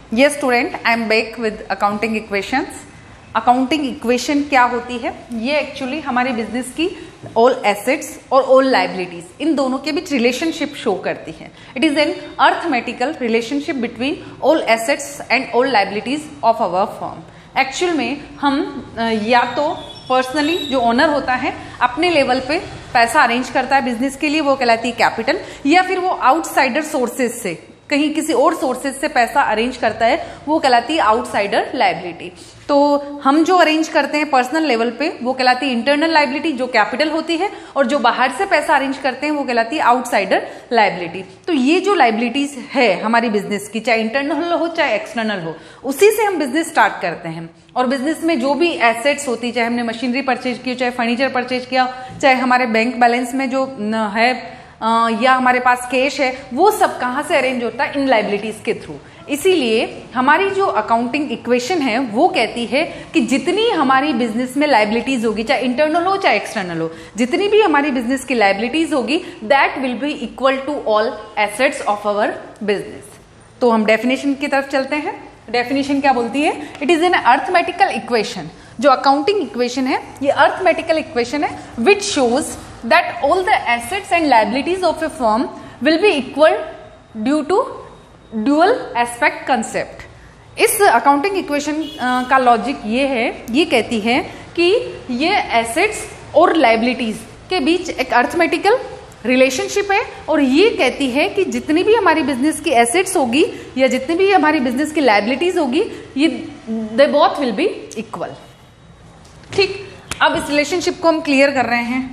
Yes student, I am back with accounting equations. Accounting equation क्या होती है? ये एक्चुअली हमारे बिजनेस की ऑल एसेट्स और ऑल लाइबिलिटीज इन दोनों के बीच रिलेशनशिप शो करती है. It is an arithmetical relationship between all assets and all liabilities of our firm. Actual में हम या तो पर्सनली जो ओनर होता है अपने लेवल पे पैसा अरेंज करता है बिजनेस के लिए, वो कहलाती है कैपिटल, या फिर वो आउटसाइडर सोर्सेज से कहीं किसी और सोर्सेज से पैसा अरेंज करता है, वो कहलाती है आउटसाइडर लाइबिलिटी. तो हम जो अरेंज करते हैं पर्सनल लेवल पे वो कहलाती है इंटरनल लाइबिलिटी जो कैपिटल होती है, और जो बाहर से पैसा अरेंज करते हैं वो कहलाती है आउटसाइडर लाइबिलिटी. तो ये जो लाइबिलिटीज है हमारी बिजनेस की, चाहे इंटरनल हो चाहे एक्सटर्नल हो, उसी से हम बिजनेस स्टार्ट करते हैं. और बिजनेस में जो भी एसेट्स होती, चाहे हमने मशीनरी परचेज की, चाहे फर्नीचर परचेज किया, चाहे हमारे बैंक बैलेंस में जो है या हमारे पास कैश है, वो सब कहाँ से अरेंज होता है? इन लाइबिलिटीज के थ्रू. इसीलिए हमारी जो अकाउंटिंग इक्वेशन है वो कहती है कि जितनी हमारी बिजनेस में लाइबिलिटीज होगी, चाहे इंटरनल हो चाहे एक्सटर्नल हो, जितनी भी हमारी बिजनेस की लाइबिलिटीज होगी that will be equal to all assets of our business. तो हम डेफिनेशन की तरफ चलते हैं. डेफिनेशन क्या बोलती है? It is an arithmetical equation. जो अकाउंटिंग इक्वेशन है ये अर्थमेटिकल इक्वेशन है which shows that all the assets and liabilities of a firm will be equal due to dual aspect concept. इस अकाउंटिंग इक्वेशन का logic ये है, ये कहती है कि ये एसेट्स और लाइबिलिटीज के बीच एक अर्थमेटिकल रिलेशनशिप है, और ये कहती है कि जितनी भी हमारी बिजनेस की एसेट्स होगी या जितनी भी हमारी बिजनेस की लाइबिलिटीज होगी, ये they both will be equal. ठीक, अब इस रिलेशनशिप को हम क्लियर कर रहे हैं.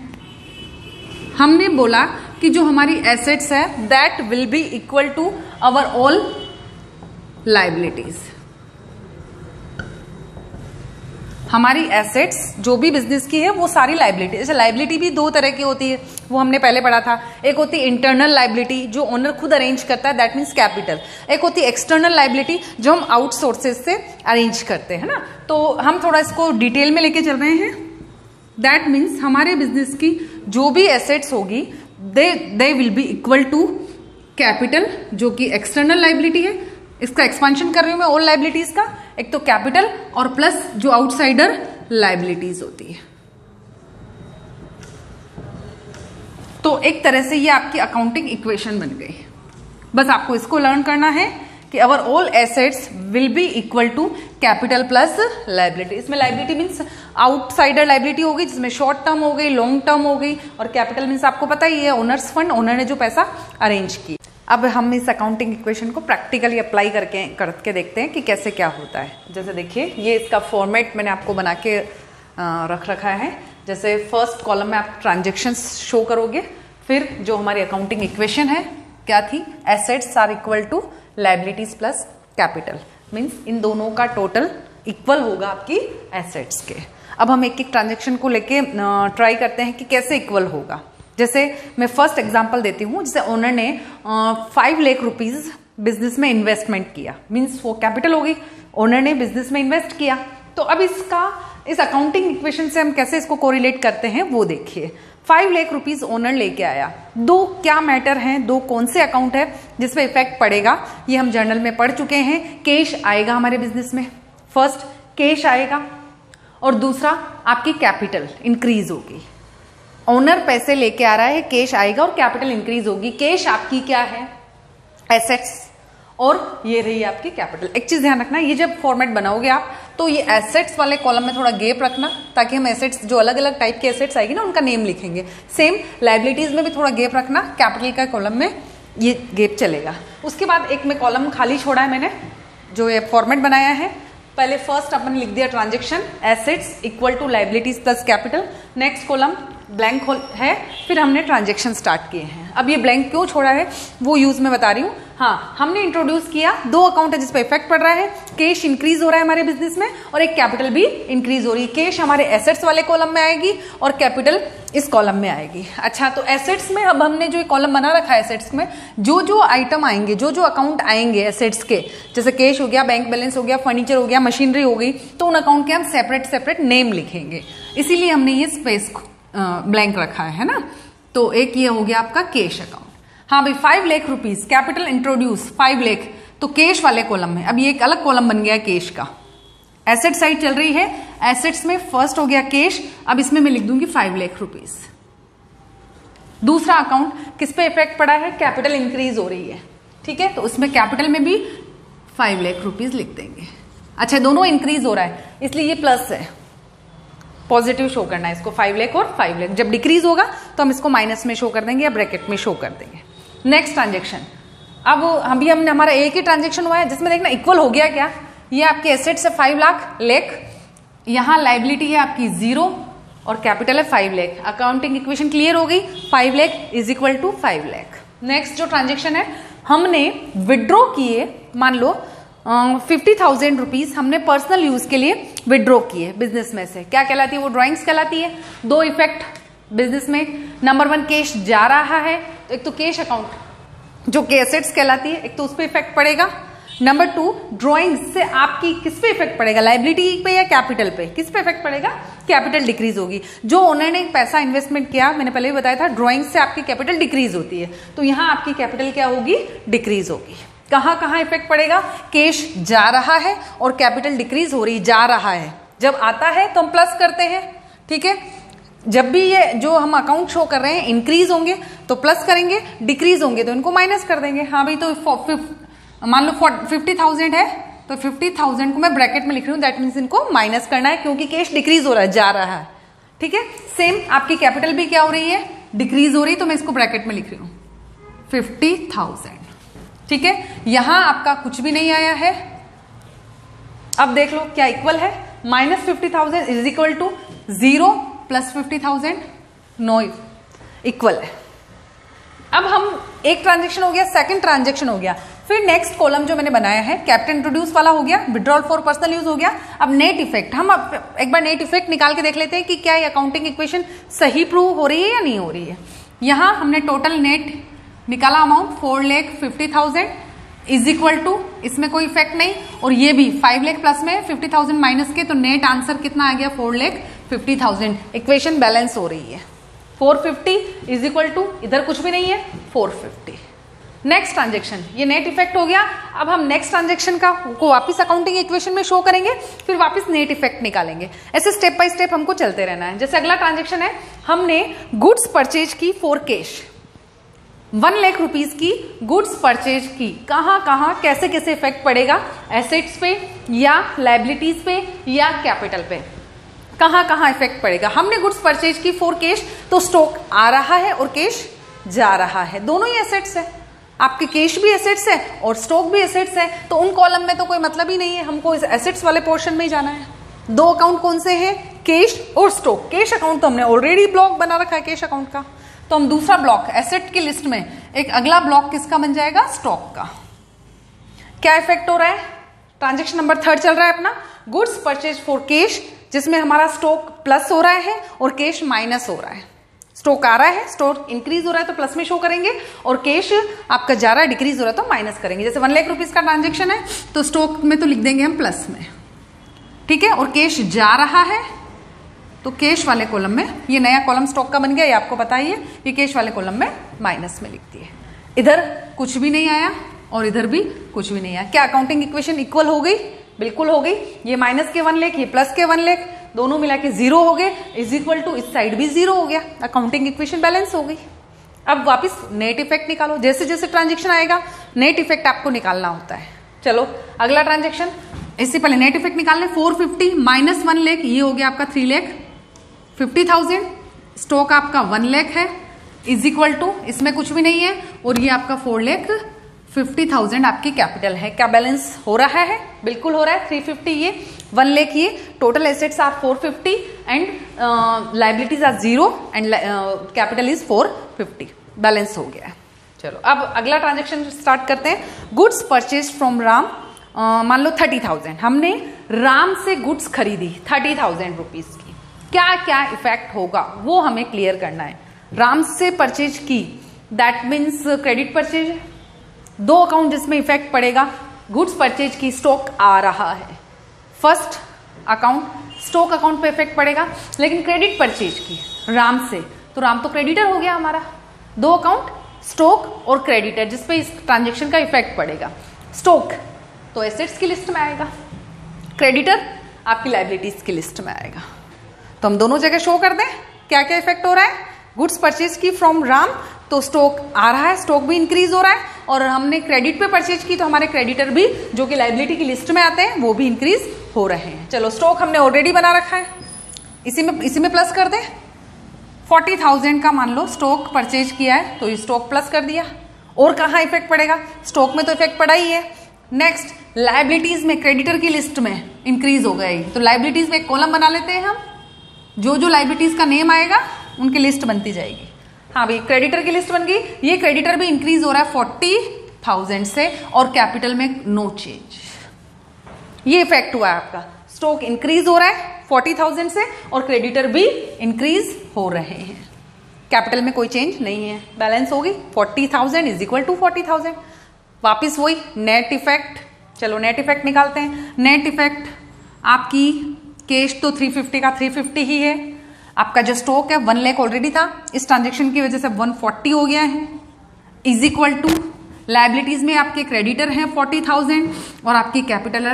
हमने बोला कि जो हमारी एसेट्स है that will be equal to our all liabilities. हमारी एसेट्स जो भी बिजनेस की है वो सारी लाइबिलिटी. जैसे लाइबिलिटी भी दो तरह की होती है, वो हमने पहले पढ़ा था. एक होती है इंटरनल लाइबिलिटी जो ओनर खुद अरेंज करता है, दैट मीन्स कैपिटल. एक होती है एक्सटर्नल लाइबिलिटी जो हम आउटसोर्सेज से अरेंज करते हैं ना. तो हम थोड़ा इसको डिटेल में लेके चल रहे हैं. दैट मीन्स हमारे बिजनेस की जो भी एसेट्स होगी they will be equal to capital जो कि एक्सटर्नल लाइबिलिटी है. इसका एक्सपेंशन कर रही हूं मैं ऑल लाइबिलिटीज का. एक तो कैपिटल और प्लस जो आउटसाइडर लाइबिलिटीज होती है. तो एक तरह से ये आपकी अकाउंटिंग इक्वेशन बन गई. बस आपको इसको लर्न करना है कि our all assets will be equal to capital plus liability. इसमें लाइबिलिटी मीन्स आउटसाइडर लाइबिलिटी होगी जिसमें शॉर्ट टर्म हो गई, लॉन्ग टर्म हो गई, और कैपिटल मीन्स आपको पता ही है ओनर्स फंड, ओनर ने जो पैसा अरेंज किया. अब हम इस अकाउंटिंग इक्वेशन को प्रैक्टिकली अप्लाई करके देखते हैं कि कैसे क्या होता है. जैसे देखिए ये इसका फॉर्मेट मैंने आपको बना के रख रखा है. जैसे फर्स्ट कॉलम में आप ट्रांजेक्शन्स शो करोगे, फिर जो हमारी अकाउंटिंग इक्वेशन है क्या थी? Assets are equal to liabilities plus capital. Means इन दोनों का टोटल इक्वल होगा आपकी एसेट्स के. अब हम एक एक ट्रांजेक्शन को लेके ट्राई करते हैं कि कैसे इक्वल होगा. जैसे मैं फर्स्ट एग्जांपल देती हूँ. जैसे ओनर ने 5 लाख रुपीज बिजनेस में इन्वेस्टमेंट किया, मीन्स वो कैपिटल होगी. ओनर ने बिजनेस में इन्वेस्ट किया. तो अब इस अकाउंटिंग इक्वेशन से हम कैसे इसको कोरिलेट करते हैं वो देखिए. 5 लाख रुपीज ओनर लेके आया. दो क्या मैटर हैं, दो कौन से अकाउंट है जिसपे इफेक्ट पड़ेगा, ये हम जर्नल में पढ़ चुके हैं. कैश आएगा हमारे बिजनेस में, फर्स्ट कैश आएगा, और दूसरा आपकी कैपिटल इंक्रीज होगी. ओनर पैसे लेके आ रहा है, कैश आएगा और कैपिटल इंक्रीज होगी. कैश आपकी क्या है? एसेट्स, और ये रही आपकी कैपिटल. एक चीज ध्यान रखना, ये जब फॉर्मेट बनाओगे आप तो ये एसेट्स वाले कॉलम में थोड़ा गैप रखना, ताकि हम एसेट्स जो अलग अलग टाइप के एसेट्स आएगी ना उनका नेम लिखेंगे. सेम लाइबिलिटीज में भी थोड़ा गैप रखना, कैपिटल का कॉलम में ये गैप चलेगा. उसके बाद एक में कॉलम खाली छोड़ा है मैंने, जो ये फॉर्मेट बनाया है. पहले फर्स्ट अपन लिख दिया transaction assets equal to liabilities plus capital. Next column blank है, फिर हमने ट्रांजेक्शन स्टार्ट किए हैं. अब ये ब्लैंक क्यों छोड़ा है वो यूज में बता रही हूँ. हाँ, हमने इंट्रोड्यूस किया दो अकाउंट है जिसपे इफेक्ट पड़ रहा है. कैश इंक्रीज हो रहा है हमारे बिजनेस में, और एक कैपिटल भी इंक्रीज हो रही है. कैश हमारे एसेट्स वाले कॉलम में आएगी और कैपिटल इस कॉलम में आएगी. अच्छा, तो एसेट्स में अब हमने जो कॉलम बना रखा है, एसेट्स में जो जो आइटम आएंगे, जो जो अकाउंट आएंगे एसेट्स के, जैसे कैश हो गया, बैंक बैलेंस हो गया, फर्नीचर हो गया, मशीनरी हो गई, तो उन अकाउंट के हम सेपरेट नेम लिखेंगे. इसीलिए हमने ये स्पेस ब्लैंक रखा है ना. तो एक ये हो गया आपका कैश अकाउंट. हाँ भाई 5 lakh rupees capital introduce 5 lakh, तो कैश वाले कॉलम में अब ये एक अलग कॉलम बन गया कैश का, एसेट साइड चल रही है, एसेट्स में फर्स्ट हो गया कैश, अब इसमें मैं लिख दूंगी 5 लाख रुपीज। दूसरा अकाउंट किस पे इफेक्ट पड़ा है, कैपिटल इंक्रीज हो रही है, ठीक है, तो उसमें कैपिटल में भी 5 लाख रुपीज लिख देंगे। अच्छा, दोनों इंक्रीज हो रहा है इसलिए ये प्लस है, पॉजिटिव शो करना है इसको, 5 लाख और 5 लाख। जब डिक्रीज होगा तो हम इसको माइनस में शो कर देंगे या ब्रैकेट में शो कर देंगे। नेक्स्ट ट्रांजेक्शन, अब अभी हमने हमारा एक ही ट्रांजेक्शन हुआ है जिसमें देखना इक्वल हो गया क्या, ये आपके एसेट्स है 5 लाख, यहाँ लाइबिलिटी है आपकी 0 और कैपिटल है 5 लाख। अकाउंटिंग इक्वेशन क्लियर हो गई, 5 lakh is equal to 5 lakh. Next जो ट्रांजेक्शन है, हमने विड्रॉ किए, मान लो 50,000 रुपीज हमने पर्सनल यूज के लिए विड्रॉ किए बिजनेस में से, क्या कहलाती है वो, ड्राइंग्स कहलाती है। दो इफेक्ट बिजनेस में, नंबर 1 कैश जा रहा है, तो एक तो कैश अकाउंट जो कि एसेट्स कहलाती है, एक तो उस पर इफेक्ट पड़ेगा। नंबर 2 ड्राइंग से आपकी किस पे इफेक्ट पड़ेगा, लाइबिलिटी पे या कैपिटल पे, किस पे इफेक्ट पड़ेगा, कैपिटल डिक्रीज होगी। जो ओनर ने पैसा इन्वेस्टमेंट किया, मैंने पहले भी बताया था, ड्राइंग से आपकी कैपिटल डिक्रीज होती है, तो यहां आपकी कैपिटल क्या होगी, डिक्रीज होगी। कहां कहां इफेक्ट पड़ेगा, कैश जा रहा है और कैपिटल डिक्रीज हो रही, जा रहा है, जब आता है तो हम प्लस करते हैं, ठीक है, जब भी ये जो हम अकाउंट शो कर रहे हैं इंक्रीज होंगे तो प्लस करेंगे, डिक्रीज होंगे तो इनको माइनस कर देंगे। हाँ भाई, तो मान लो 50,000 है तो 50,000 को मैं ब्रैकेट में लिख रही हूँ, दैट मीन्स इनको माइनस करना है क्योंकि कैश डिक्रीज हो रहा है, जा रहा है, ठीक है। सेम आपकी कैपिटल भी क्या हो रही है, डिक्रीज हो रही है, तो मैं इसको ब्रैकेट में लिख रही हूँ 50,000, ठीक है। यहां आपका कुछ भी नहीं आया है, अब देख लो क्या इक्वल है, -50,000 is equal to 0 plus 50,000, no equal है। अब हम एक ट्रांजेक्शन हो गया, सेकंड ट्रांजेक्शन हो गया, फिर नेक्स्ट कॉलम जो मैंने बनाया है कैपिटल इंट्रोड्यूस वाला हो गया, विड्रॉल फॉर पर्सनल यूज हो गया। अब नेट इफेक्ट, हम एक बार नेट इफेक्ट निकाल के देख लेते हैं कि क्या ये अकाउंटिंग इक्वेशन सही प्रूव हो रही है या नहीं हो रही है। यहां हमने टोटल नेट निकाला अमाउंट 4,50,000 इज इक्वल टू, इसमें कोई इफेक्ट नहीं, और ये भी 5 लाख प्लस में 50,000 माइनस के, तो नेट आंसर कितना आ गया 4,50,000। इक्वेशन बैलेंस हो रही है, 450 इज इक्वल टू, इधर कुछ भी नहीं है, 450। नेक्स्ट ट्रांजेक्शन, ये नेट इफेक्ट हो गया। अब हम नेक्स्ट ट्रांजेक्शन को वापस अकाउंटिंग इक्वेशन में शो करेंगे, फिर वापस नेट इफेक्ट निकालेंगे, ऐसे स्टेप बाय स्टेप हमको चलते रहना है। जैसे अगला ट्रांजेक्शन है, हमने गुड्स परचेज की फॉर कैश, 1 लाख रुपीज की गुड्स परचेज की, कहां कहां कैसे कैसे इफेक्ट पड़ेगा, एसेट्स पे या लाइबिलिटीज पे या कैपिटल पे, कहां कहां इफेक्ट पड़ेगा। हमने गुड्स परचेज की फॉर कैश, तो स्टॉक आ रहा है और कैश जा रहा है, दोनों ही एसेट्स है, आपके कैश भी एसेट्स है और स्टॉक भी एसेट्स है, तो उन कॉलम में तो कोई मतलब ही नहीं है, हमको इस एसेट्स वाले पोर्शन में ही जाना है। दो अकाउंट कौन से हैं, कैश और स्टॉक। कैश अकाउंट तो हमने ऑलरेडी ब्लॉक बना रखा है कैश अकाउंट का, तो हम दूसरा ब्लॉक एसेट की लिस्ट में एक अगला ब्लॉक किसका बन जाएगा, स्टॉक का। क्या इफेक्ट हो रहा है, ट्रांजेक्शन नंबर 3 चल रहा है अपना, गुड्स परचेज फॉर कैश, जिसमें हमारा स्टॉक प्लस हो रहा है और कैश माइनस हो रहा है। स्टॉक आ रहा है, स्टॉक इंक्रीज हो रहा है तो प्लस में शो करेंगे, और कैश आपका जा रहा है डिक्रीज हो रहा है तो माइनस करेंगे। जैसे 1 लाख रुपीज का ट्रांजेक्शन है तो स्टॉक में तो लिख देंगे हम प्लस में, ठीक है, और कैश जा रहा है तो कैश वाले कॉलम में, ये नया कॉलम स्टॉक का बन गया, ये आपको पता ही है, ये कैश वाले कॉलम में माइनस में लिखती है। इधर कुछ भी नहीं आया और इधर भी कुछ भी नहीं आया। क्या अकाउंटिंग इक्वेशन इक्वल हो गई, बिल्कुल हो गई। ये माइनस के 1 लाख, ये प्लस के 1 लाख, दोनों मिला के 0 हो गए, इज इक्वल टू इस साइड भी 0 हो गया, अकाउंटिंग इक्वेशन बैलेंस हो गई। अब वापस नेट इफेक्ट निकालो, जैसे जैसे ट्रांजेक्शन आएगा नेट इफेक्ट आपको निकालना होता है। चलो अगला ट्रांजेक्शन, इससे पहले नेट इफेक्ट निकालने, 450 माइनस 1 लाख, ये हो गया आपका 3,50,000, स्टॉक आपका 1 लाख है, इज इक्वल टू, इसमें कुछ भी नहीं है, और ये आपका 4,50,000 आपकी कैपिटल है। क्या बैलेंस हो रहा है, बिल्कुल हो रहा है, 350 ये 1 लाख, ये total assets are 450 and liabilities are 0 and capital is 450, balance हो गया है। चलो अब अगला ट्रांजेक्शन स्टार्ट करते हैं। गुड्स परचेज फ्रॉम राम, मान लो 30,000, हमने राम से गुड्स खरीदी 30,000 रुपीज की, क्या क्या इफेक्ट होगा वो हमें क्लियर करना है। राम से परचेज की, दैट मीन्स क्रेडिट परचेज, दो अकाउंट जिसमें इफेक्ट पड़ेगा, गुड्स परचेज की, स्टॉक आ रहा है, फर्स्ट अकाउंट स्टॉक अकाउंट पे इफेक्ट पड़ेगा, लेकिन क्रेडिट परचेज की राम से, तो राम तो क्रेडिटर हो गया हमारा, दो अकाउंट स्टॉक और क्रेडिटर जिसपे इस ट्रांजेक्शन का इफेक्ट पड़ेगा। स्टॉक तो एसेट्स की लिस्ट में आएगा, क्रेडिटर आपकी लाइबिलिटीज की लिस्ट में आएगा। तो हम दोनों जगह शो कर दें क्या क्या इफेक्ट हो रहा है। गुड्स परचेज की फ्रॉम राम तो स्टॉक आ रहा है, स्टॉक भी इंक्रीज हो रहा है, और हमने क्रेडिट पे परचेज की तो हमारे क्रेडिटर भी जो कि लाइबिलिटी की लिस्ट में आते हैं वो भी इंक्रीज हो रहे हैं। चलो स्टॉक हमने ऑलरेडी बना रखा है, इसी में प्लस कर दें। 40,000 का मान लो स्टॉक परचेज किया है तो ये स्टॉक प्लस कर दिया। और कहाँ इफेक्ट पड़ेगा, स्टॉक में तो इफेक्ट पड़ा ही है। नेक्स्ट लाइबिलिटीज में क्रेडिटर की लिस्ट में इंक्रीज हो गई, तो लाइबिलिटीज में एक कॉलम बना लेते हैं हम, जो जो लाइबिलिटीज का नेम आएगा उनकी लिस्ट बनती जाएगी। हाँ भाई क्रेडिटर की लिस्ट बन गई, ये क्रेडिटर भी इंक्रीज हो रहा है 40,000 से और कैपिटल में नो चेंज। ये इफेक्ट हुआ है आपका, स्टॉक इंक्रीज हो रहा है 40,000 से और क्रेडिटर भी इंक्रीज हो रहे हैं, कैपिटल में कोई चेंज नहीं है, बैलेंस होगी 40,000 इज इक्वल टू 40,000। वापिस वही नेट इफेक्ट, चलो नेट इफेक्ट निकालते हैं। नेट इफेक्ट आपकी कैश तो 350 का 350 ही है, आपका जो स्टॉक है 1 लाख ऑलरेडी था, इस ट्रांजेक्शन की वजह से 140 हो गया है, इज इक्वल टू लाइबिलिटीज में आपके क्रेडिटर हैं 40,000 और आपकी कैपिटल है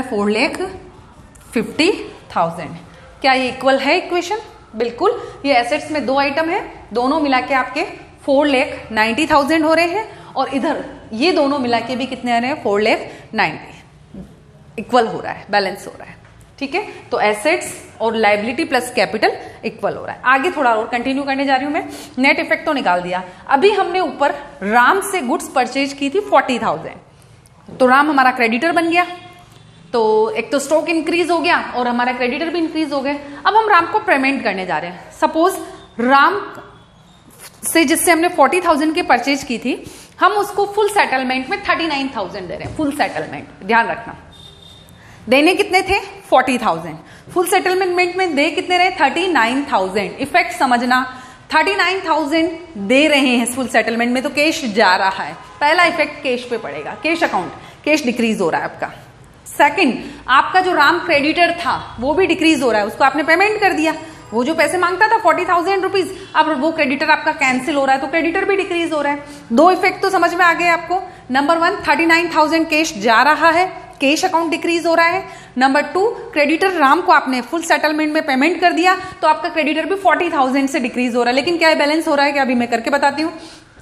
4,50,000। क्या ये इक्वल है इक्वेशन? बिल्कुल। ये एसेट्स में दो आइटम है, दोनों मिला के आपके 4,90,000 हो रहे हैं और इधर ये दोनों मिला के भी कितने आ रहे हैं 4,90,000। इक्वल हो रहा है, बैलेंस हो रहा है, ठीक है। तो एसेट्स और लाइबिलिटी प्लस कैपिटल इक्वल हो रहा है। आगे थोड़ा और कंटिन्यू करने जा रही हूं मैं। नेट इफेक्ट तो निकाल दिया। अभी हमने ऊपर राम से गुड्स परचेज की थी 40,000, तो राम हमारा क्रेडिटर बन गया, तो एक तो स्टॉक इंक्रीज हो गया और हमारा क्रेडिटर भी इंक्रीज हो गए। अब हम राम को पेमेंट करने जा रहे हैं। सपोज राम से जिससे हमने 40,000 की परचेज की थी, हम उसको फुल सेटलमेंट में 39,000 दे रहे हैं। फुल सेटलमेंट, ध्यान रखना, देने कितने थे 40,000, फुल सेटलमेंट में दे कितने रहे 39,000। इफेक्ट समझना, 39,000 दे रहे हैं फुल सेटलमेंट में तो कैश जा रहा है, पहला इफेक्ट कैश पे पड़ेगा, कैश अकाउंट, कैश डिक्रीज हो रहा है आपका। सेकंड, आपका जो राम क्रेडिटर था वो भी डिक्रीज हो रहा है, उसको आपने पेमेंट कर दिया, वो जो पैसे मांगता था 40,000 रुपीज, अब वो क्रेडिटर आपका कैंसिल हो रहा है तो क्रेडिटर भी डिक्रीज हो रहा है। दो इफेक्ट तो समझ में आ गए आपको। नंबर 1 39,000 कैश जा रहा है, कैश अकाउंट डिक्रीज हो रहा है। नंबर 2 क्रेडिटर राम को आपने फुल सेटलमेंट में पेमेंट कर दिया तो आपका क्रेडिटर भी 40,000 से डिक्रीज हो रहा है। लेकिन क्या बैलेंस हो रहा है क्या, अभी मैं करके बताती हूँ।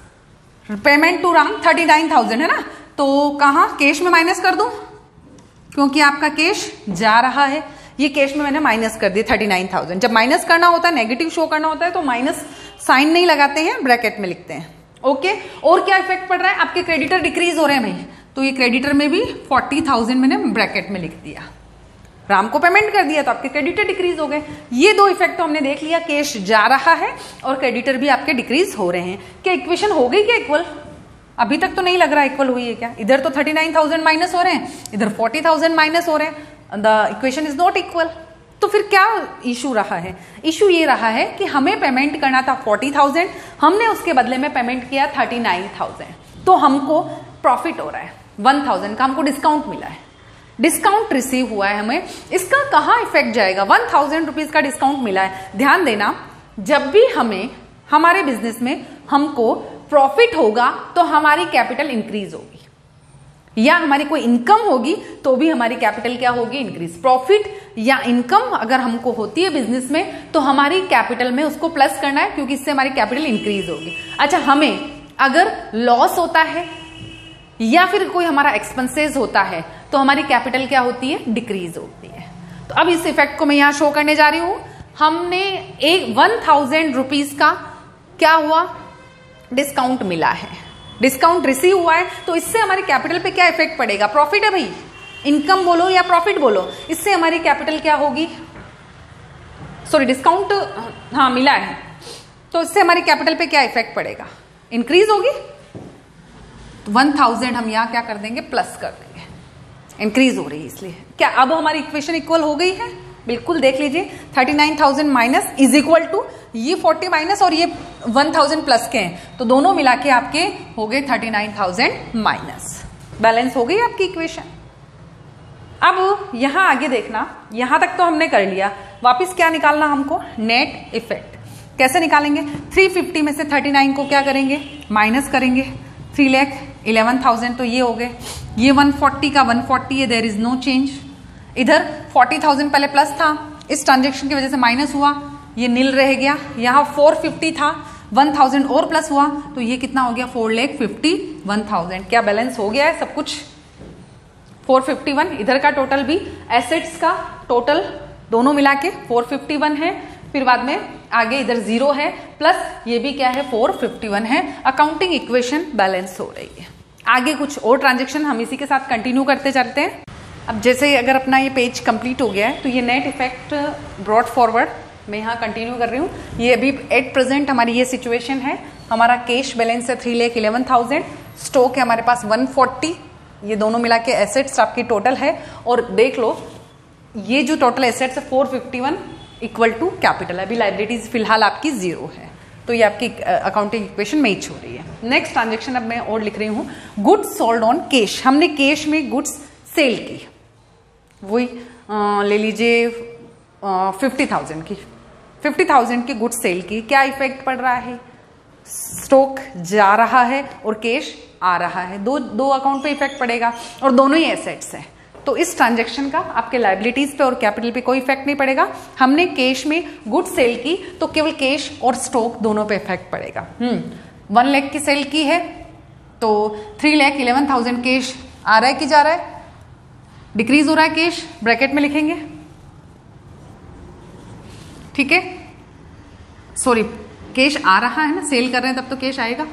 पेमेंट टू राम 39,000 है ना, तो कहां कैश में माइनस कर दूं, क्योंकि आपका कैश जा रहा है, ये कैश में मैंने माइनस कर दिया 39,000। जब माइनस करना होता है, नेगेटिव शो करना होता है तो माइनस साइन नहीं लगाते हैं, ब्रैकेट में लिखते हैं। ओके, और क्या इफेक्ट पड़ रहा है, आपके क्रेडिटर डिक्रीज हो रहे हैं भाई, तो ये क्रेडिटर में भी 40,000 मैंने ब्रैकेट में लिख दिया। राम को पेमेंट कर दिया तो आपके क्रेडिटर डिक्रीज हो गए। ये दो इफेक्ट तो हमने देख लिया, कैश जा रहा है और क्रेडिटर भी आपके डिक्रीज हो रहे हैं। क्या इक्वेशन हो गई क्या इक्वल? अभी तक तो नहीं लग रहा इक्वल हुई है क्या। इधर तो 39,000 माइनस हो रहे हैं, इधर 40,000 माइनस हो रहे हैं, the equation is not equal. तो फिर क्या इशू रहा है? इशू ये रहा है कि हमें पेमेंट करना था 40,000, हमने उसके बदले में पेमेंट किया 39,000, तो हमको प्रॉफिट हो रहा है 1,000 का, हमको डिस्काउंट मिला है, डिस्काउंट रिसीव हुआ है हमें। इसका कहाँ इफेक्ट जाएगा? 1,000 रुपीज का डिस्काउंट मिला है। ध्यान देना, जब भी हमें हमारे बिजनेस में हमको प्रॉफिट होगा तो हमारी कैपिटल इंक्रीज होगी, या हमारी कोई इनकम होगी तो भी हमारी कैपिटल क्या होगी, इंक्रीज। प्रॉफिट या इनकम अगर हमको होती है बिजनेस में तो हमारी कैपिटल में उसको प्लस करना है, क्योंकि इससे हमारी कैपिटल इंक्रीज होगी। अच्छा, हमें अगर लॉस होता है या फिर कोई हमारा एक्सपेंसेस होता है तो हमारी कैपिटल क्या होती है, डिक्रीज होती है। तो अब इस इफेक्ट को मैं यहां शो करने जा रही हूं। हमने एक 1,000 रुपीज का क्या हुआ, डिस्काउंट मिला है, डिस्काउंट रिसीव हुआ है, तो इससे हमारी कैपिटल पे क्या इफेक्ट पड़ेगा? प्रॉफिट है भाई, इनकम बोलो या प्रॉफिट बोलो, इससे हमारी कैपिटल क्या होगी, सॉरी डिस्काउंट हाँ मिला है, तो इससे हमारी कैपिटल पे क्या इफेक्ट पड़ेगा, इंक्रीज होगी। तो 1,000 हम यहां क्या कर देंगे, प्लस कर देंगे, इंक्रीज हो रही है इसलिए। क्या अब हमारी इक्वेशन इक्वल हो गई है? बिल्कुल, देख लीजिए 39,000 माइनस इज इक्वल टू ये 40 माइनस और ये 1,000 प्लस के हैं, तो दोनों मिला के आपके हो गए 39,000 माइनस। बैलेंस हो गई आपकी इक्वेशन। अब यहां आगे देखना, यहां तक तो हमने कर लिया, वापिस क्या निकालना हमको, नेट इफेक्ट। कैसे निकालेंगे? 350 में से 39 को क्या करेंगे, माइनस करेंगे, 3 लाख 11,000 तो ये हो गए, ये 140 का 140 है, देयर इज नो चेंज। इधर 40,000 पहले प्लस था, इस ट्रांजेक्शन की वजह से माइनस हुआ, ये नील रह गया। यहाँ 450 था, 1,000 और प्लस हुआ तो ये कितना हो गया 4,51,000। क्या बैलेंस हो गया है सब कुछ 451। इधर का टोटल भी एसेट्स का टोटल दोनों मिला के 451 है, फिर बाद में आगे इधर 0 है, प्लस ये भी क्या है 451 है। अकाउंटिंग इक्वेशन बैलेंस हो रही है। आगे कुछ और ट्रांजेक्शन हम इसी के साथ कंटिन्यू करते चलते हैं। अब जैसे अगर अपना ये पेज कंप्लीट हो गया है तो ये नेट इफेक्ट ब्रॉट फॉरवर्ड मैं यहाँ कंटिन्यू कर रही हूँ। ये अभी एट प्रेजेंट हमारी ये सिचुएशन है, हमारा कैश बैलेंस है 3,11,000, स्टॉक है हमारे पास 140, ये दोनों मिला के एसेट्स आपकी टोटल है। और देख लो ये जो टोटल एसेट्स है 451 इक्वल टू कैपिटल है। अभी लाइबिलिटीज फिलहाल आपकी 0 है, तो ये आपकी अकाउंटिंग इक्वेशन मैच हो रही है। नेक्स्ट ट्रांजेक्शन अब मैं और लिख रही हूँ, गुड्स सोल्ड ऑन कैश। हमने कैश में गुड्स सेल की, वही ले लीजिए 50,000 की, 50,000 की गुड्स सेल की। क्या इफेक्ट पड़ रहा है, स्टॉक जा रहा है और कैश आ रहा है, दो अकाउंट पे इफेक्ट पड़ेगा और दोनों ही एसेट्स है। तो इस ट्रांजेक्शन का आपके लायबिलिटीज पे और कैपिटल पे कोई इफेक्ट नहीं पड़ेगा। हमने कैश में गुड्स सेल की तो केवल कैश और स्टॉक दोनों पे इफेक्ट पड़ेगा। 1 लाख की सेल की है तो 3,11,000 कैश आ रहा है कि जा रहा है, डिक्रीज हो रहा है कैश, ब्रैकेट में लिखेंगे, ठीक है। सॉरी, कैश आ रहा है ना, सेल कर रहे हैं तब तो कैश आएगा।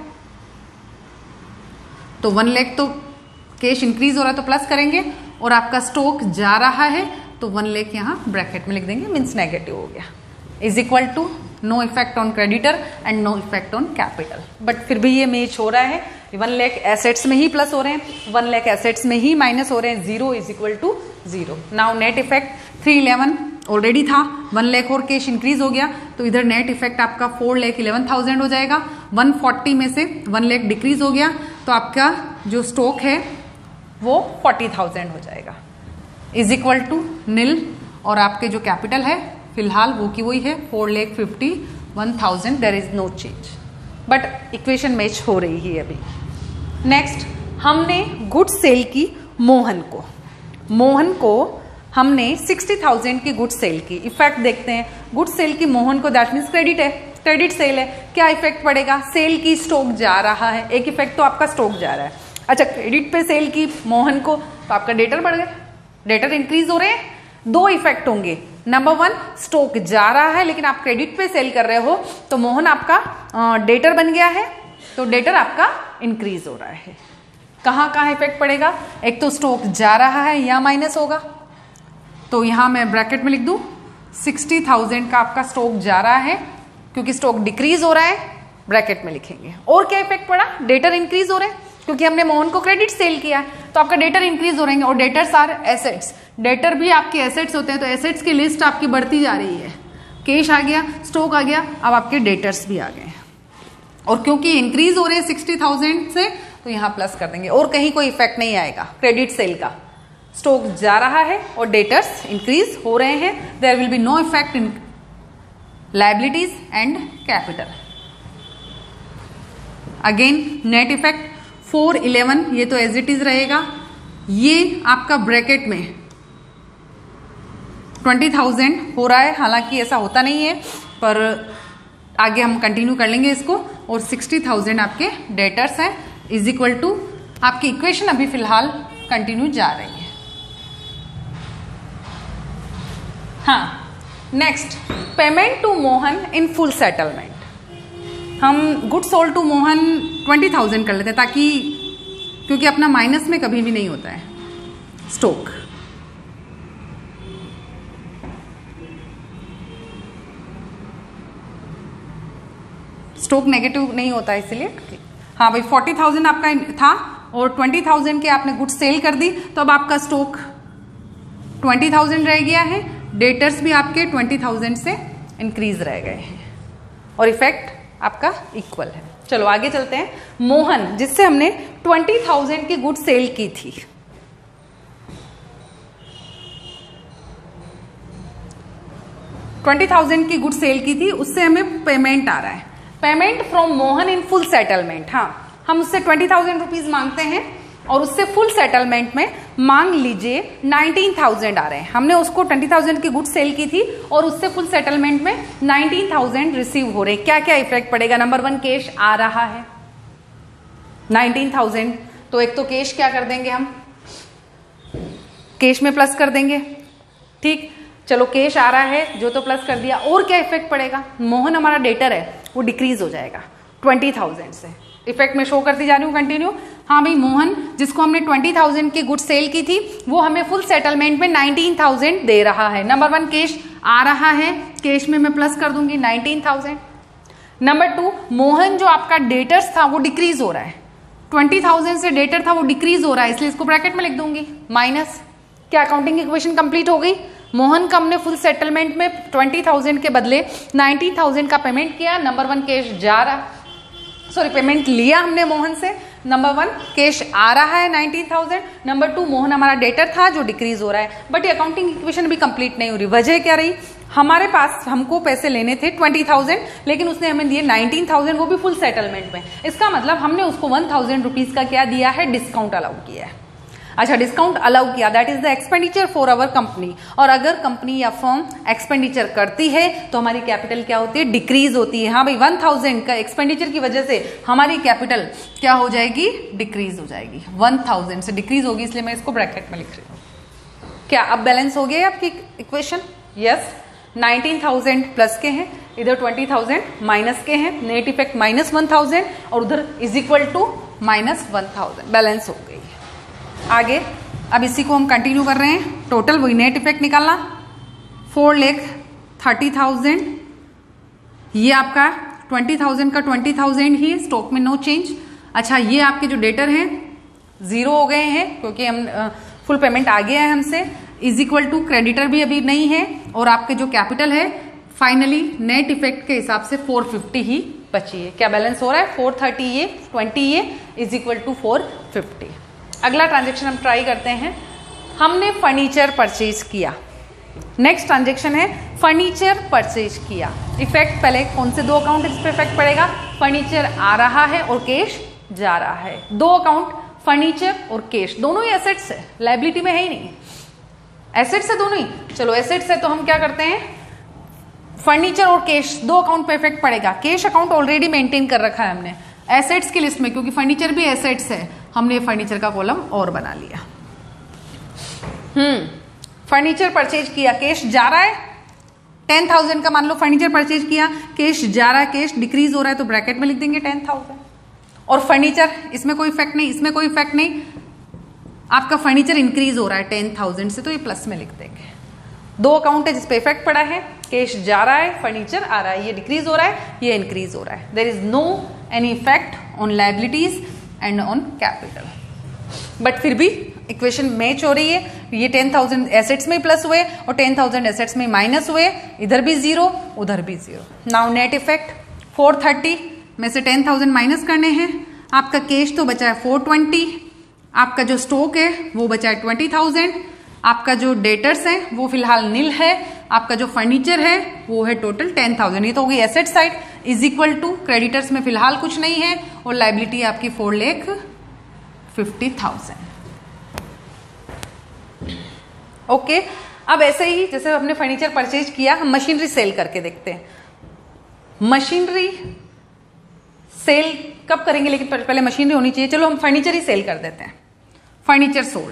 तो 1 लाख तो कैश इंक्रीज हो रहा है तो प्लस करेंगे, और आपका स्टॉक जा रहा है तो 1 लाख यहां ब्रैकेट में लिख देंगे, मीन्स नेगेटिव हो गया। Is equal to no effect on creditor and no effect on capital. But फिर भी ये मैच हो रहा है, 1 लाख एसेट्स में ही प्लस हो रहे हैं, 1 लाख एसेट्स में ही माइनस हो रहे हैं, 0 is equal to 0। Now net effect 311 already था, 1 लाख और कैश इंक्रीज हो गया तो इधर नेट इफेक्ट आपका 4,11,000 हो जाएगा। 140 में से 1 लाख डिक्रीज हो गया तो आपका जो स्टॉक है वो 40,000 हो जाएगा, इज इक्वल टू नील। और आपके जो कैपिटल है फिलहाल वो की वही है 4,51,000, there is no change, but equation match हो रही है अभी। नेक्स्ट हमने गुड्स सेल की मोहन को हमने 60,000 की गुड्स सेल की। इफेक्ट देखते हैं, गुड्स सेल की मोहन को, दैट मीन्स क्रेडिट है, क्रेडिट सेल है। क्या इफेक्ट पड़ेगा, सेल की स्टॉक जा रहा है, एक इफेक्ट तो आपका स्टॉक जा रहा है। अच्छा, क्रेडिट पे सेल की मोहन को तो आपका डेटर बढ़ गए, डेटर इंक्रीज हो रहे हैं। 2 इफेक्ट होंगे, नंबर 1 स्टॉक जा रहा है लेकिन आप क्रेडिट पे सेल कर रहे हो तो मोहन आपका डेटर बन गया है, तो डेटर आपका इंक्रीज हो रहा है। कहाँ इफेक्ट पड़ेगा, एक तो स्टॉक जा रहा है, यहाँ माइनस होगा तो यहां मैं ब्रैकेट में लिख दूं 60,000 का आपका स्टॉक जा रहा है क्योंकि स्टॉक डिक्रीज हो रहा है, ब्रैकेट में लिखेंगे। और क्या इफेक्ट पड़ा, डेटर इंक्रीज हो रहे हैं क्योंकि हमने मोहन को क्रेडिट सेल किया है तो आपका डेटर इंक्रीज हो रहेंगे। और डेटर्स आर एसेट्स, डेटर भी आपके एसेट्स होते हैं तो एसेट्स की लिस्ट आपकी बढ़ती जा रही है। कैश आ गया, स्टॉक आ गया, अब आपके डेटर्स भी आ गए और क्योंकि इंक्रीज हो रहे हैं 60,000 से तो यहां प्लस कर देंगे। और कहीं कोई इफेक्ट नहीं आएगा क्रेडिट सेल का, स्टॉक जा रहा है और डेटर्स इंक्रीज हो रहे हैं, there will be no effect in liabilities and capital. Again net effect 411, ये तो एज इट इज रहेगा। ये आपका ब्रैकेट में 20,000 हो रहा है, हालांकि ऐसा होता नहीं है पर आगे हम कंटिन्यू कर लेंगे इसको। और 60,000 आपके डेटर्स हैं, इज इक्वल टू आपकी इक्वेशन अभी फिलहाल कंटिन्यू जा रही है। हाँ, next payment to Mohan in full settlement. हम गुड सोल्ड टू मोहन 20,000 कर लेते हैं ताकि, क्योंकि अपना माइनस में कभी भी नहीं होता है स्टॉक। स्टॉक नेगेटिव नहीं होता है इसलिए। हाँ भाई, 40,000 आपका था और 20,000 के आपने गुड्स सेल कर दी तो अब आपका स्टॉक 20,000 रह गया है, डेटर्स भी आपके 20,000 से इंक्रीज रह गए हैं और इफेक्ट आपका इक्वल है। चलो आगे चलते हैं। मोहन, जिससे हमने 20,000 की गुड्स सेल की थी, की गुड्स सेल की थी, उससे हमें पेमेंट आ रहा है। Payment from Mohan in full settlement. हाँ, हम उससे 20,000 रुपीज मांगते हैं और उससे फुल सेटलमेंट में मांग लीजिए 19,000 आ रहे हैं। हमने उसको 20,000 की गुड्स सेल की थी और उससे फुल सेटलमेंट में 19,000 रिसीव हो रहे। क्या क्या इफेक्ट पड़ेगा? नंबर 1, कैश आ रहा है 19,000, तो एक तो कैश क्या कर देंगे, हम कैश में प्लस कर देंगे। ठीक, चलो कैश आ रहा है जो तो प्लस कर दिया। और क्या इफेक्ट पड़ेगा? मोहन हमारा डेटर है वो डिक्रीज हो जाएगा 20,000 से। इफेक्ट में शो करती जा रही हूँ कंटिन्यू। हाँ भाई, मोहन जिसको हमने 20,000 की गुड सेल की थी वो हमें फुल सेटलमेंट में 19,000 दे रहा है। नंबर 1, कैश आ रहा है, कैश में मैं प्लस कर दूंगी 19,000। नंबर 2, मोहन जो आपका डेटर्स था वो डिक्रीज हो रहा है, 20,000 से डेटर था वो डिक्रीज हो रहा है, इसलिए इसको ब्रैकेट में लिख दूंगी माइनस। क्या अकाउंटिंग इक्वेशन कंप्लीट हो गई? मोहन का हमने फुल सेटलमेंट में 20,000 के बदले 19,000 का पेमेंट किया। नंबर 1, कैश जा रहा, सॉरी पेमेंट लिया हमने मोहन से। नंबर 1, कैश आ रहा है 19,000। नंबर 2, मोहन हमारा डेटर था जो डिक्रीज हो रहा है। बट ये अकाउंटिंग इक्वेशन भी कंप्लीट नहीं हो रही। वजह क्या रही? हमारे पास हमको पैसे लेने थे 20,000, लेकिन उसने हमें दिए 19,000, वो भी फुल सेटलमेंट में। इसका मतलब हमने उसको 1,000 रुपीज का क्या दिया है? डिस्काउंट अलाउ किया है। अच्छा, डिस्काउंट अलाउ किया, that is the expenditure for our company. और अगर कंपनी या फर्म एक्सपेंडिचर करती है तो हमारी कैपिटल क्या होती है? डिक्रीज होती है। हाँ भाई, 1,000 का एक्सपेंडिचर की वजह से हमारी कैपिटल क्या हो जाएगी? डिक्रीज हो जाएगी। 1,000 से डिक्रीज होगी, इसलिए मैं इसको ब्रैकेट में लिख रही हूँ। क्या अब बैलेंस हो गया आपकी इक्वेशन? यस, 19,000 प्लस के हैं, इधर 20,000 माइनस के हैं, नेट इफेक्ट माइनस 1,000 और उधर is equal to minus 1,000, balance हो गई। आगे अब इसी को हम कंटिन्यू कर रहे हैं। टोटल वही नेट इफेक्ट निकालना, 4,30,000, ये आपका 20,000 का 20,000 ही, स्टॉक में नो चेंज। अच्छा, ये आपके जो डेटर हैं 0 हो गए हैं क्योंकि हम फुल पेमेंट आ गया है हमसे, इज इक्वल टू क्रेडिटर भी अभी नहीं है, और आपके जो कैपिटल है फाइनली नेट इफेक्ट के हिसाब से 450 ही बची है। क्या बैलेंस हो रहा है? 430 ये 20 ये इज इक्वल टू 450। अगला ट्रांजेक्शन हम ट्राई करते हैं। हमने फर्नीचर परचेज किया। नेक्स्ट ट्रांजेक्शन है फर्नीचर परचेज किया। इफेक्ट पहले कौन से 2 अकाउंट इस पे इफेक्ट पड़ेगा? फर्नीचर आ रहा है और कैश जा रहा है। 2 अकाउंट, फर्नीचर और कैश, दोनों ही एसेट्स है, लायबिलिटी में है ही नहीं, एसेट्स है दोनों ही। चलो एसेट्स है तो हम क्या करते हैं? फर्नीचर और कैश 2 अकाउंट पे इफेक्ट पड़ेगा। कैश अकाउंट ऑलरेडी मेंटेन कर रखा है हमने एसेट्स की लिस्ट में, क्योंकि फर्नीचर भी एसेट्स है, हमने फर्नीचर का कॉलम और बना लिया। फर्नीचर परचेज किया, कैश जा रहा है 10,000 का, मान लो फर्नीचर परचेज किया, कैश जा रहा है, कैश डिक्रीज हो रहा है तो ब्रैकेट में लिख देंगे 10,000। और फर्नीचर, इसमें कोई इफेक्ट नहीं, इसमें कोई इफेक्ट नहीं, आपका फर्नीचर इंक्रीज हो रहा है 10,000 से तो ये प्लस में लिख देंगे। 2 अकाउंट है जिसपे इफेक्ट पड़ा है, कैश जा रहा है, फर्नीचर आ रहा है, ये डिक्रीज हो रहा है, ये इंक्रीज हो रहा है। There is no any effect on liabilities and on capital. But फिर भी इक्वेशन मैच हो रही है। ये 10,000 एसेट्स में प्लस हुए और 10,000 एसेट्स में माइनस हुए, इधर भी 0 उधर भी 0। नाउ नेट इफेक्ट 430 में से 10,000 माइनस करने हैं। आपका कैश तो बचा है 420, आपका जो स्टॉक है वो बचा है 20,000, आपका जो डेटर्स है वो फिलहाल नील है, आपका जो फर्नीचर है वो है टोटल 10,000। ये तो हो गई asset side, is equal to creditors में फिलहाल कुछ नहीं है और लायबिलिटी आपकी 4,50,000। ओके, अब ऐसे ही जैसे हमने फर्नीचर परचेज किया, हम मशीनरी सेल करके देखते हैं। मशीनरी सेल कब करेंगे? लेकिन पहले मशीनरी होनी चाहिए। चलो हम फर्नीचर ही सेल कर देते हैं। फर्नीचर सोल्ड,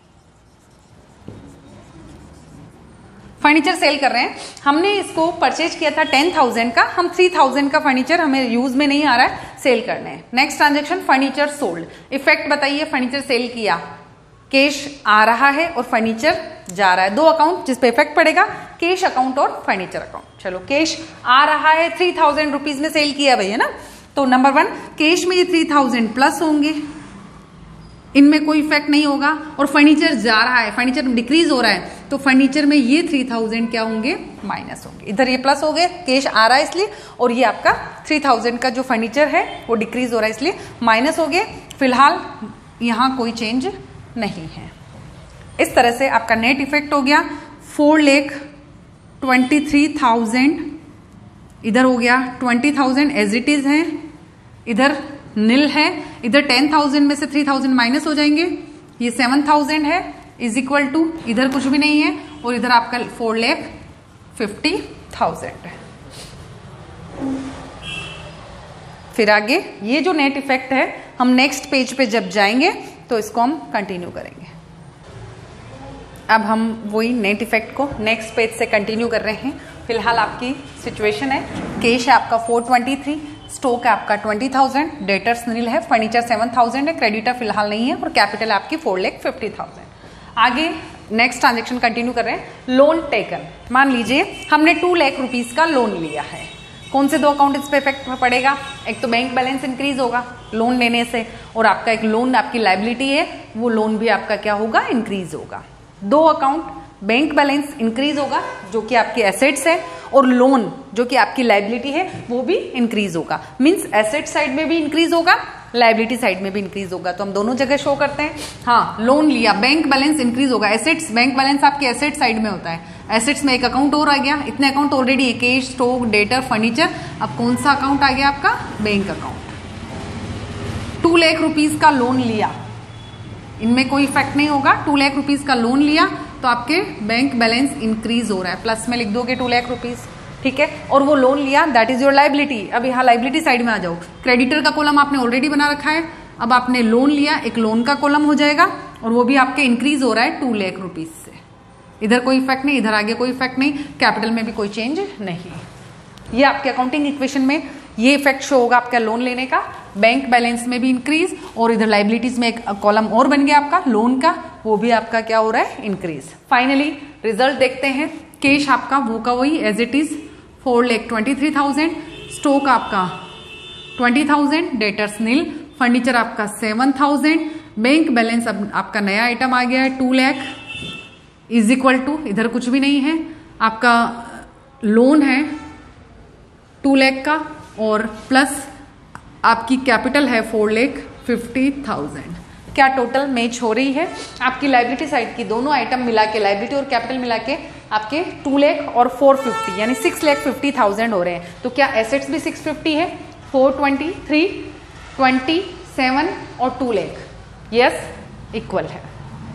फर्नीचर सेल कर रहे हैं। हमने इसको परचेज किया था 10,000 का, हम 3,000 का फर्नीचर हमें यूज में नहीं आ रहा है, सेल करने हैं। Next transaction furniture sold. Effect बताइए, फर्नीचर सेल किया, कैश आ रहा है और फर्नीचर जा रहा है। 2 अकाउंट जिस पे इफेक्ट पड़ेगा, कैश अकाउंट और फर्नीचर अकाउंट। चलो कैश आ रहा है, 3,000 रुपीज में सेल किया भैया ना, तो नंबर 1 कैश में ये 3,000 प्लस होंगे, इनमें कोई इफेक्ट नहीं होगा। और फर्नीचर जा रहा है, फर्नीचर डिक्रीज हो रहा है तो फर्नीचर में ये 3,000 क्या होंगे? माइनस होंगे। इधर ये प्लस हो गए, कैश आ रहा है इसलिए, और ये आपका 3,000 का जो फर्नीचर है वो डिक्रीज हो रहा है इसलिए माइनस हो गए। फिलहाल यहां कोई चेंज नहीं है। इस तरह से आपका नेट इफेक्ट हो गया 4,23,000, इधर हो गया 20,000 एज इट इज है, इधर नील है, इधर 10,000 में से 3,000 माइनस हो जाएंगे, ये 7,000 है इज इक्वल टू इधर कुछ भी नहीं है और इधर आपका 4,50,000 है। फिर आगे ये जो नेट इफेक्ट है हम नेक्स्ट पेज पे जब जाएंगे तो इसको हम कंटिन्यू करेंगे। अब हम वही नेट इफेक्ट को नेक्स्ट पेज से कंटिन्यू कर रहे हैं। फिलहाल आपकी सिचुएशन है, कैश है आपका 423, स्टॉक है आपका 20,000, डेटर्स नील है, फर्नीचर 7,000 है, क्रेडिटर फिलहाल नहीं है और कैपिटल आपकी 4,50,000। आगे नेक्स्ट ट्रांजेक्शन कंटिन्यू कर रहे हैं। लोन टेकन, मान लीजिए हमने 2 लाख रुपीज का लोन लिया है। कौन से 2 अकाउंट इस पे इफेक्ट पड़ेगा? एक तो बैंक बैलेंस इंक्रीज होगा लोन लेने से, और आपका एक लोन आपकी लायबिलिटी है वो लोन भी आपका क्या होगा? इंक्रीज होगा। 2 अकाउंट, बैंक बैलेंस इंक्रीज होगा जो कि आपकी एसेट्स है, और लोन जो कि आपकी लायबिलिटी है वो भी इंक्रीज होगा। मींस एसेट साइड में भी इंक्रीज होगा, लायबिलिटी साइड में भी इंक्रीज होगा। तो हम दोनों जगह शो करते हैं। हाँ, लोन लिया, बैंक बैलेंस इंक्रीज होगा। एसेट्स, बैंक बैलेंस आपके एसेट साइड में होता है। एसेट्स में एक अकाउंट और आ गया, इतने अकाउंट ऑलरेडी है, कैश, स्टॉक, डेटर, फर्नीचर। अब कौन सा अकाउंट आ गया आपका? Bank account. 2 लाख रुपीज का लोन लिया, इनमें कोई इफेक्ट नहीं होगा। 2 लाख रुपीज का लोन लिया तो आपके बैंक बैलेंस इंक्रीज हो रहा है, प्लस में लिख दोगे 2 लाख रुपीज, ठीक है। और वो लोन लिया, दैट इज योर लायबिलिटी। अब यहाँ लायबिलिटी साइड में आ जाओ। क्रेडिटर का कॉलम आपने ऑलरेडी बना रखा है, अब आपने लोन लिया, एक लोन का कॉलम हो जाएगा और वो भी आपके इंक्रीज हो रहा है 2 लाख रुपीज से। इधर कोई इफेक्ट नहीं, इधर आगे कोई इफेक्ट नहीं, कैपिटल में भी कोई चेंज नहीं। ये आपके अकाउंटिंग इक्वेशन में ये इफेक्ट शो होगा आपका लोन लेने का। बैंक बैलेंस में भी इंक्रीज, और इधर लायबिलिटीज में एक कॉलम और बन गया आपका लोन का, वो भी आपका क्या हो रहा है? इंक्रीज। फाइनली रिजल्ट देखते हैं। कैश आपका वो का वही एज इट इज 4,23,000, स्टॉक आपका 20,000, डेटर्स नील, फर्नीचर आपका 7,000, बैंक बैलेंस अब आपका नया आइटम आ गया है 2 लाख इज इक्वल टू इधर कुछ भी नहीं है, आपका लोन है 2 लाख का, और प्लस आपकी कैपिटल है 4,50,000। क्या टोटल मैच हो रही है? आपकी लायबिलिटी साइड की दोनों आइटम मिला के, लायबिलिटी और कैपिटल मिला के आपके 2 लाख और 450 यानी 6,50,000 हो रहे हैं। तो क्या एसेट्स भी 650 है? 423, 27 और 2 लाख, यस, इक्वल है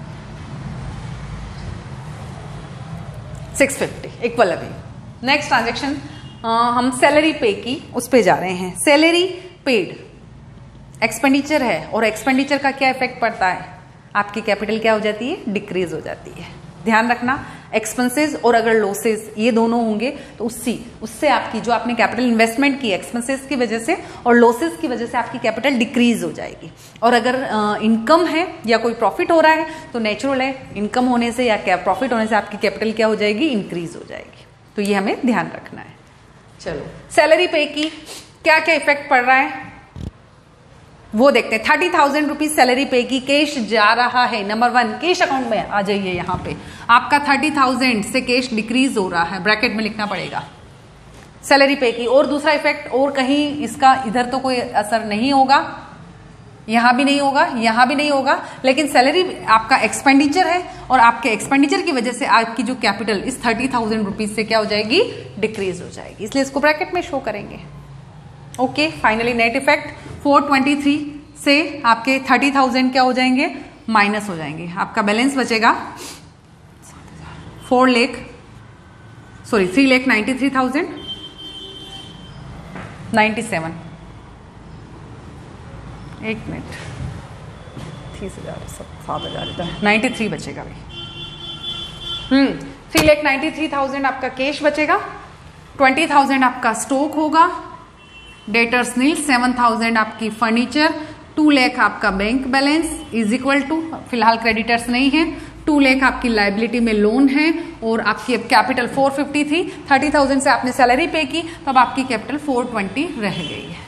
650, इक्वल। अभी नेक्स्ट ट्रांजेक्शन हम सैलरी पे की उस पे जा रहे हैं। सैलरी पेड एक्सपेंडिचर है, और एक्सपेंडिचर का क्या इफेक्ट पड़ता है? आपकी कैपिटल क्या हो जाती है? डिक्रीज हो जाती है। ध्यान रखना, एक्सपेंसेस और अगर लॉसेस ये दोनों होंगे तो उससे आपकी जो आपने कैपिटल इन्वेस्टमेंट की एक्सपेंसेस की वजह से और लॉसेस की वजह से आपकी कैपिटल डिक्रीज हो जाएगी। और अगर इनकम है या कोई प्रॉफिट हो रहा है तो नेचुरल है, इनकम होने से या प्रॉफिट होने से आपकी कैपिटल क्या हो जाएगी? इंक्रीज हो जाएगी। तो ये हमें ध्यान रखना है। चलो, सैलरी पे की क्या क्या इफेक्ट पड़ रहा है वो देखते हैं। 30,000 रुपीज सैलरी पे की, कैश जा रहा है। नंबर 1 कैश अकाउंट में आ जाइए। यहाँ पे आपका 30,000 से कैश डिक्रीज हो रहा है, ब्रैकेट में लिखना पड़ेगा सैलरी पे की। और दूसरा इफेक्ट और कहीं इसका इधर तो कोई असर नहीं होगा, यहां भी नहीं होगा, यहां भी नहीं होगा, लेकिन सैलरी आपका एक्सपेंडिचर है और आपके एक्सपेंडिचर की वजह से आपकी जो कैपिटल इस 30,000 रुपीज से क्या हो जाएगी? डिक्रीज हो जाएगी, इसलिए इसको ब्रैकेट में शो करेंगे। ओके, फाइनली नेट इफेक्ट 423 से आपके 30,000 क्या हो जाएंगे? माइनस हो जाएंगे। आपका बैलेंस बचेगा 3,93,097। एक मिनट, 30,000 सब 7,000 93 बचेगा भाई। 3,93,000 आपका कैश बचेगा, 20,000 आपका स्टॉक होगा, डेटर्स नील, 7,000 आपकी फर्नीचर, 2 लाख आपका bank balance is equal to, फिलहाल क्रेडिटर्स नहीं है, 2 लाख आपकी लायबिलिटी में लोन है, और आपकी अब कैपिटल 450 थी। 30,000 से आपने सैलरी पे की, तब आपकी कैपिटल 420 रह गई है।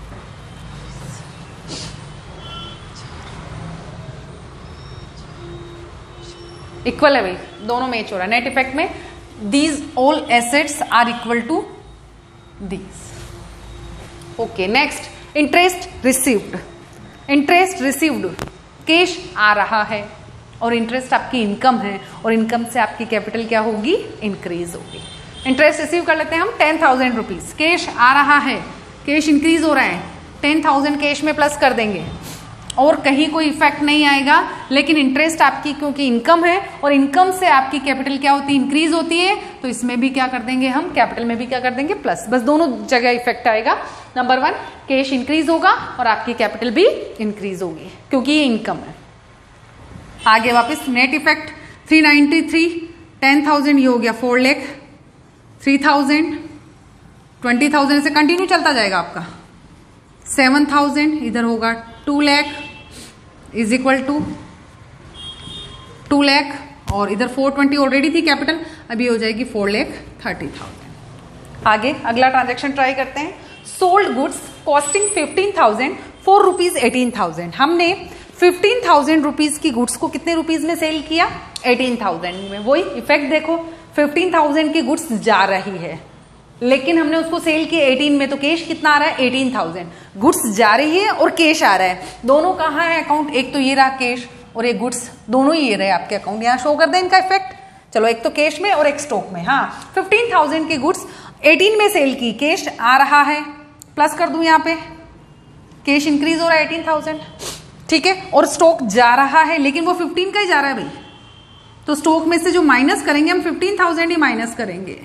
इक्वल है भाई, दोनों मैच हो रहा है। नेट इफेक्ट में these all assets are equal to these. Okay, next interest received. Interest received, cash आ रहा है और इंटरेस्ट आपकी इनकम है, और इनकम से आपकी कैपिटल क्या होगी? इंक्रीज होगी। इंटरेस्ट रिसीव कर लेते हैं हम 10,000 रुपीज, कैश आ रहा है, कैश इंक्रीज हो रहा है, 10,000 कैश में प्लस कर देंगे और कहीं कोई इफेक्ट नहीं आएगा। लेकिन इंटरेस्ट आपकी क्योंकि इनकम है और इनकम से आपकी कैपिटल क्या होती है, इंक्रीज होती है, तो इसमें भी क्या कर देंगे हम, कैपिटल में भी क्या कर देंगे, प्लस। बस दोनों जगह इफेक्ट आएगा। नंबर 1 कैश इंक्रीज होगा और आपकी कैपिटल भी इंक्रीज होगी क्योंकि ये इनकम है। आगे वापस नेट इफेक्ट 393, 10,000 ये हो गया 4 लाख, 3,000, 20,000 से कंटिन्यू चलता जाएगा आपका, 7,000 इधर होगा 2 lakh is equal to 2 lakh और इधर 420 ऑलरेडी थी कैपिटल, अभी हो जाएगी 4,30,000। आगे अगला ट्रांजैक्शन ट्राई करते हैं। Sold goods costing 15,000 4 rupees 18,000। हमने 15,000 रुपीज की गुड्स को कितने रुपीज में सेल किया, 18,000 में। वही इफेक्ट देखो, 15,000 की गुड्स जा रही है लेकिन हमने उसको सेल किया 18 में, तो कैश कितना आ रहा है, 18,000। गुड्स जा रही है और कैश आ रहा है, दोनों कहाँ है अकाउंट, एक तो ये रहा कैश और एक गुड्स, दोनों ही ये रहे आपके अकाउंट। यहाँ शो कर दें इनका इफेक्ट, चलो एक तो कैश में और एक स्टॉक में। हाँ 15,000 की गुड्स 18 में सेल की, कैश आ रहा है, प्लस कर दूं यहाँ पे, कैश इंक्रीज हो रहा है 18,000, ठीक है, और स्टॉक जा रहा है लेकिन वो 15 का ही जा रहा है भाई, तो स्टॉक में से जो माइनस करेंगे हम 15,000 ही माइनस करेंगे,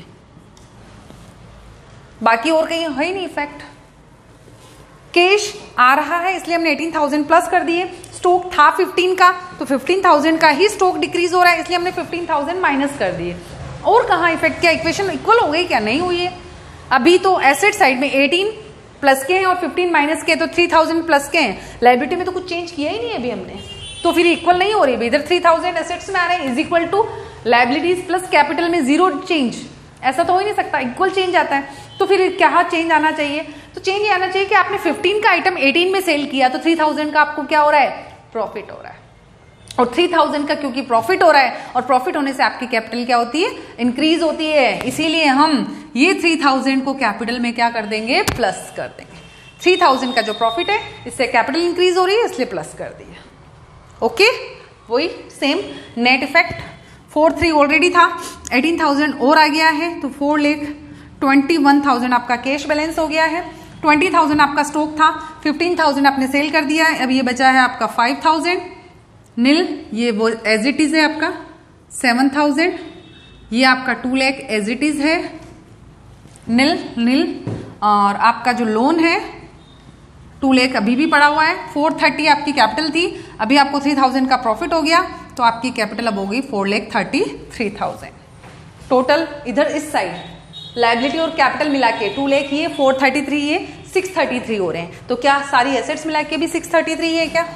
बाकी और कहीं है ही नहीं इफेक्ट। कैश आ रहा है इसलिए हमने 18,000 प्लस कर दिए, स्टॉक था 15 का तो 15,000 का ही स्टॉक डिक्रीज हो रहा है इसलिए हमने 15,000 माइनस कर दिए। और कहाँ इफेक्ट, क्या इक्वेशन इक्वल हो गई, क्या नहीं हुई है। अभी तो एसेट साइड में 18 प्लस के हैं और 15 माइनस के, तो 3,000 प्लस के हैं। लायबिलिटी में तो कुछ चेंज किया ही नहीं है अभी हमने, तो फिर इक्वल नहीं हो रही है। इधर 3,000 एसेट्स में आ रहे हैं is equal to liabilities plus capital में 0 चेंज, ऐसा तो हो ही नहीं सकता, इक्वल चेंज आता है। तो फिर क्या चेंज आना चाहिए, तो चेंज ये आना चाहिए कि आपने 15 का आइटम 18 में सेल किया तो 3,000 का आपको क्या हो रहा है, प्रॉफिट हो रहा है। और 3,000 का क्योंकि प्रॉफिट हो रहा है और प्रॉफिट होने से आपकी कैपिटल क्या होती है, इंक्रीज होती है, इसीलिए हम ये 3,000 को कैपिटल में क्या कर देंगे, प्लस कर देंगे। 3,000 का जो प्रॉफिट है इससे कैपिटल इंक्रीज हो रही है इसलिए प्लस कर दिया। ओके, वही सेम नेट इफेक्ट 4,3 ऑलरेडी था, 18,000 और आ गया है तो 4,21,000 आपका कैश बैलेंस हो गया है। 20,000 आपका स्टॉक था, 15,000 आपने सेल कर दिया है, अब ये बचा है आपका 5,000 नील, ये वो एज इट इज है आपका 7,000, ये आपका 2 लाख एज इट इज है नील, और आपका जो लोन है 2 लाख अभी भी पड़ा हुआ है। 430 आपकी कैपिटल थी, अभी आपको 3,000 का प्रॉफिट हो गया तो आपकी कैपिटल अब हो गई 4,33,000। टोटल इधर इस साइड लायबिलिटी और कैपिटल मिला के 2 लाख ये 433 ये 633 हो रहे हैं, तो क्या सारी एसेट्स मिला के भी 633 है क्या,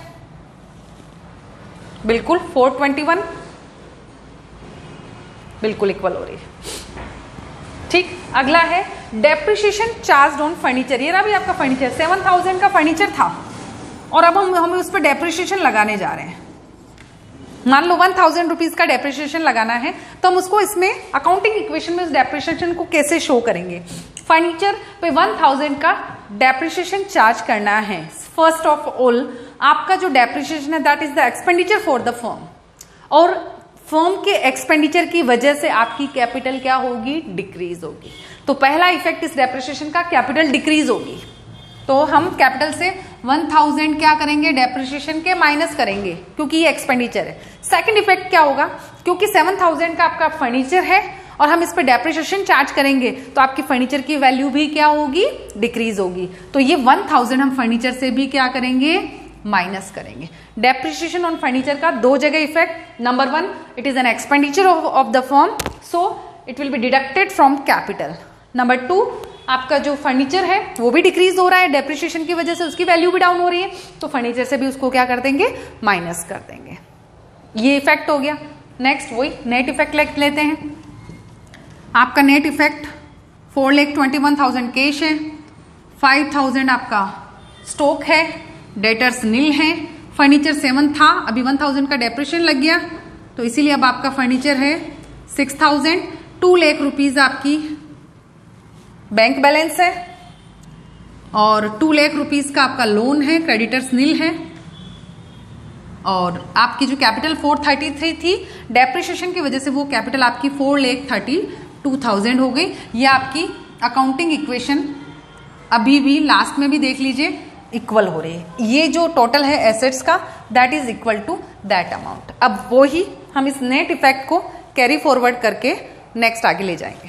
बिल्कुल 421 बिल्कुल इक्वल हो रही है। ठीक, अगला है डेप्रिसिएशन चार्ज ऑन फर्नीचर। ये रहा भी आपका फर्नीचर, 7,000 का फर्नीचर था और अब हम उस पर डेप्रिसिएशन लगाने जा रहे हैं। मान लो 1,000 रुपीज का डेप्रिसिएशन लगाना है तो हम उसको इसमें अकाउंटिंग इक्वेशन में उस डेप्रिसिएशन को कैसे शो करेंगे। फर्नीचर पे 1,000 का डेप्रिसिएशन चार्ज करना है। फर्स्ट ऑफ ऑल आपका जो डेप्रिसिएशन है that is the expenditure for the firm, और फर्म के एक्सपेंडिचर की वजह से आपकी कैपिटल क्या होगी, डिक्रीज होगी। तो पहला इफेक्ट इस डेप्रिसिएशन का, कैपिटल डिक्रीज होगी, तो हम कैपिटल से 1,000 क्या करेंगे, डेप्रिसिएशन के माइनस करेंगे क्योंकि ये एक्सपेंडिचर है। सेकंड इफेक्ट क्या होगा, क्योंकि 7,000 का आपका फर्नीचर है और हम इस पर डेप्रिसिएशन चार्ज करेंगे तो आपकी फर्नीचर की वैल्यू भी क्या होगी, डिक्रीज होगी। तो ये 1,000 हम फर्नीचर से भी क्या करेंगे, माइनस करेंगे। डेप्रिसिएशन ऑन फर्नीचर का 2 जगह effect, number 1 it is an expenditure of the firm so it will be deducted from capital. Number 2 आपका जो फर्नीचर है वो भी डिक्रीज हो रहा है, डेप्रिसिएशन की वजह से उसकी वैल्यू भी डाउन हो रही है, तो फर्नीचर से भी उसको क्या कर देंगे, माइनस कर देंगे। ये इफेक्ट हो गया। नेक्स्ट वही नेट इफेक्ट लेते हैं। आपका नेट इफेक्ट 4,21,000 कैश है, 5,000 आपका स्टॉक है, डेटर्स नील है, फर्नीचर 7 था, अभी 1,000 का डेप्रिसिएशन लग गया तो इसीलिए अब आपका फर्नीचर है 6,000। 2 लाख रुपीज आपकी बैंक बैलेंस है और 2 लाख रुपीज का आपका लोन है, क्रेडिटर्स नील है, और आपकी जो कैपिटल 433 थी डेप्रिसिएशन की वजह से वो कैपिटल आपकी 4,32,000 हो गई। ये आपकी अकाउंटिंग इक्वेशन अभी भी लास्ट में भी देख लीजिए, इक्वल हो रही है। ये जो टोटल है एसेट्स का that is equal to that amount. अब वो ही हम इस नेट इफेक्ट को कैरी फॉरवर्ड करके नेक्स्ट आगे ले जाएंगे।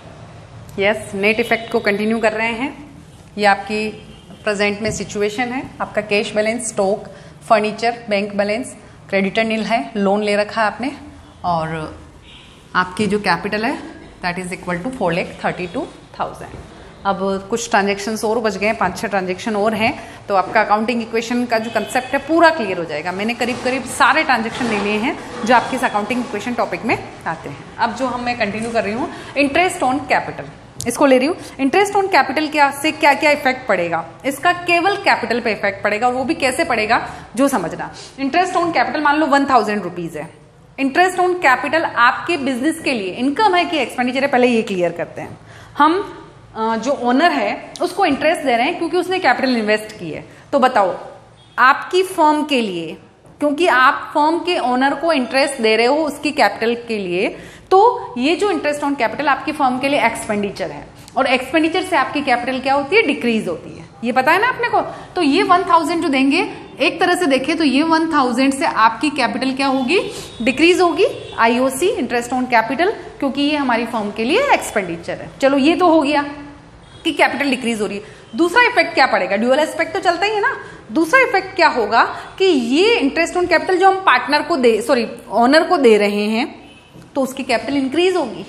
यस, नेट इफेक्ट को कंटिन्यू कर रहे हैं। ये आपकी प्रेजेंट में सिचुएशन है। आपका cash balance, stock, furniture, bank balance, creditor nil है, लोन ले रखा है आपने, और आपकी जो कैपिटल है दैट इज इक्वल टू 4,32,000। अब कुछ ट्रांजेक्शन्स और बच गए हैं, 5-6 ट्रांजेक्शन और हैं, तो आपका अकाउंटिंग इक्वेशन का जो कंसेप्ट है पूरा क्लियर हो जाएगा। मैंने करीब करीब सारे ट्रांजेक्शन ले लिए हैं जो आपके इस अकाउंटिंग इक्वेशन टॉपिक में आते हैं। अब जो मैं कंटिन्यू कर रही हूँ, इंटरेस्ट ऑन कैपिटल, इसको ले रही हूँ। इंटरेस्ट ऑन कैपिटल से क्या क्या इफेक्ट पड़ेगा, इसका केवल कैपिटल पे इफेक्ट पड़ेगा, वो भी कैसे पड़ेगा जो समझना। इंटरेस्ट ऑन कैपिटल मान लो 1,000 रुपीज है। इंटरेस्ट ऑन कैपिटल आपके बिजनेस के लिए इनकम है कि एक्सपेंडिचर है, पहले ये क्लियर करते हैं। हम जो ओनर है उसको इंटरेस्ट दे रहे हैं क्योंकि उसने कैपिटल इन्वेस्ट की है। तो बताओ, आपकी फर्म के लिए, क्योंकि आप फर्म के ओनर को इंटरेस्ट दे रहे हो उसकी कैपिटल के लिए, तो ये जो इंटरेस्ट ऑन कैपिटल आपकी फर्म के लिए एक्सपेंडिचर है, और एक्सपेंडिचर से आपकी कैपिटल क्या होती है, डिक्रीज होती है। ये पता है ना अपने को। तो ये 1,000 जो देंगे, एक तरह से देखें तो ये 1,000 से आपकी कैपिटल क्या होगी, डिक्रीज होगी। आईओसी, इंटरेस्ट ऑन कैपिटल, क्योंकि ये हमारी फर्म के लिए एक्सपेंडिचर है। चलो ये तो हो गया कि कैपिटल डिक्रीज हो रही है। दूसरा इफेक्ट क्या पड़ेगा, ड्यूअल एस्पेक्ट तो चलता ही है ना। दूसरा इफेक्ट क्या होगा कि ये इंटरेस्ट ऑन कैपिटल जो हम पार्टनर को ओनर को दे रहे हैं, तो उसकी कैपिटल इंक्रीज होगी।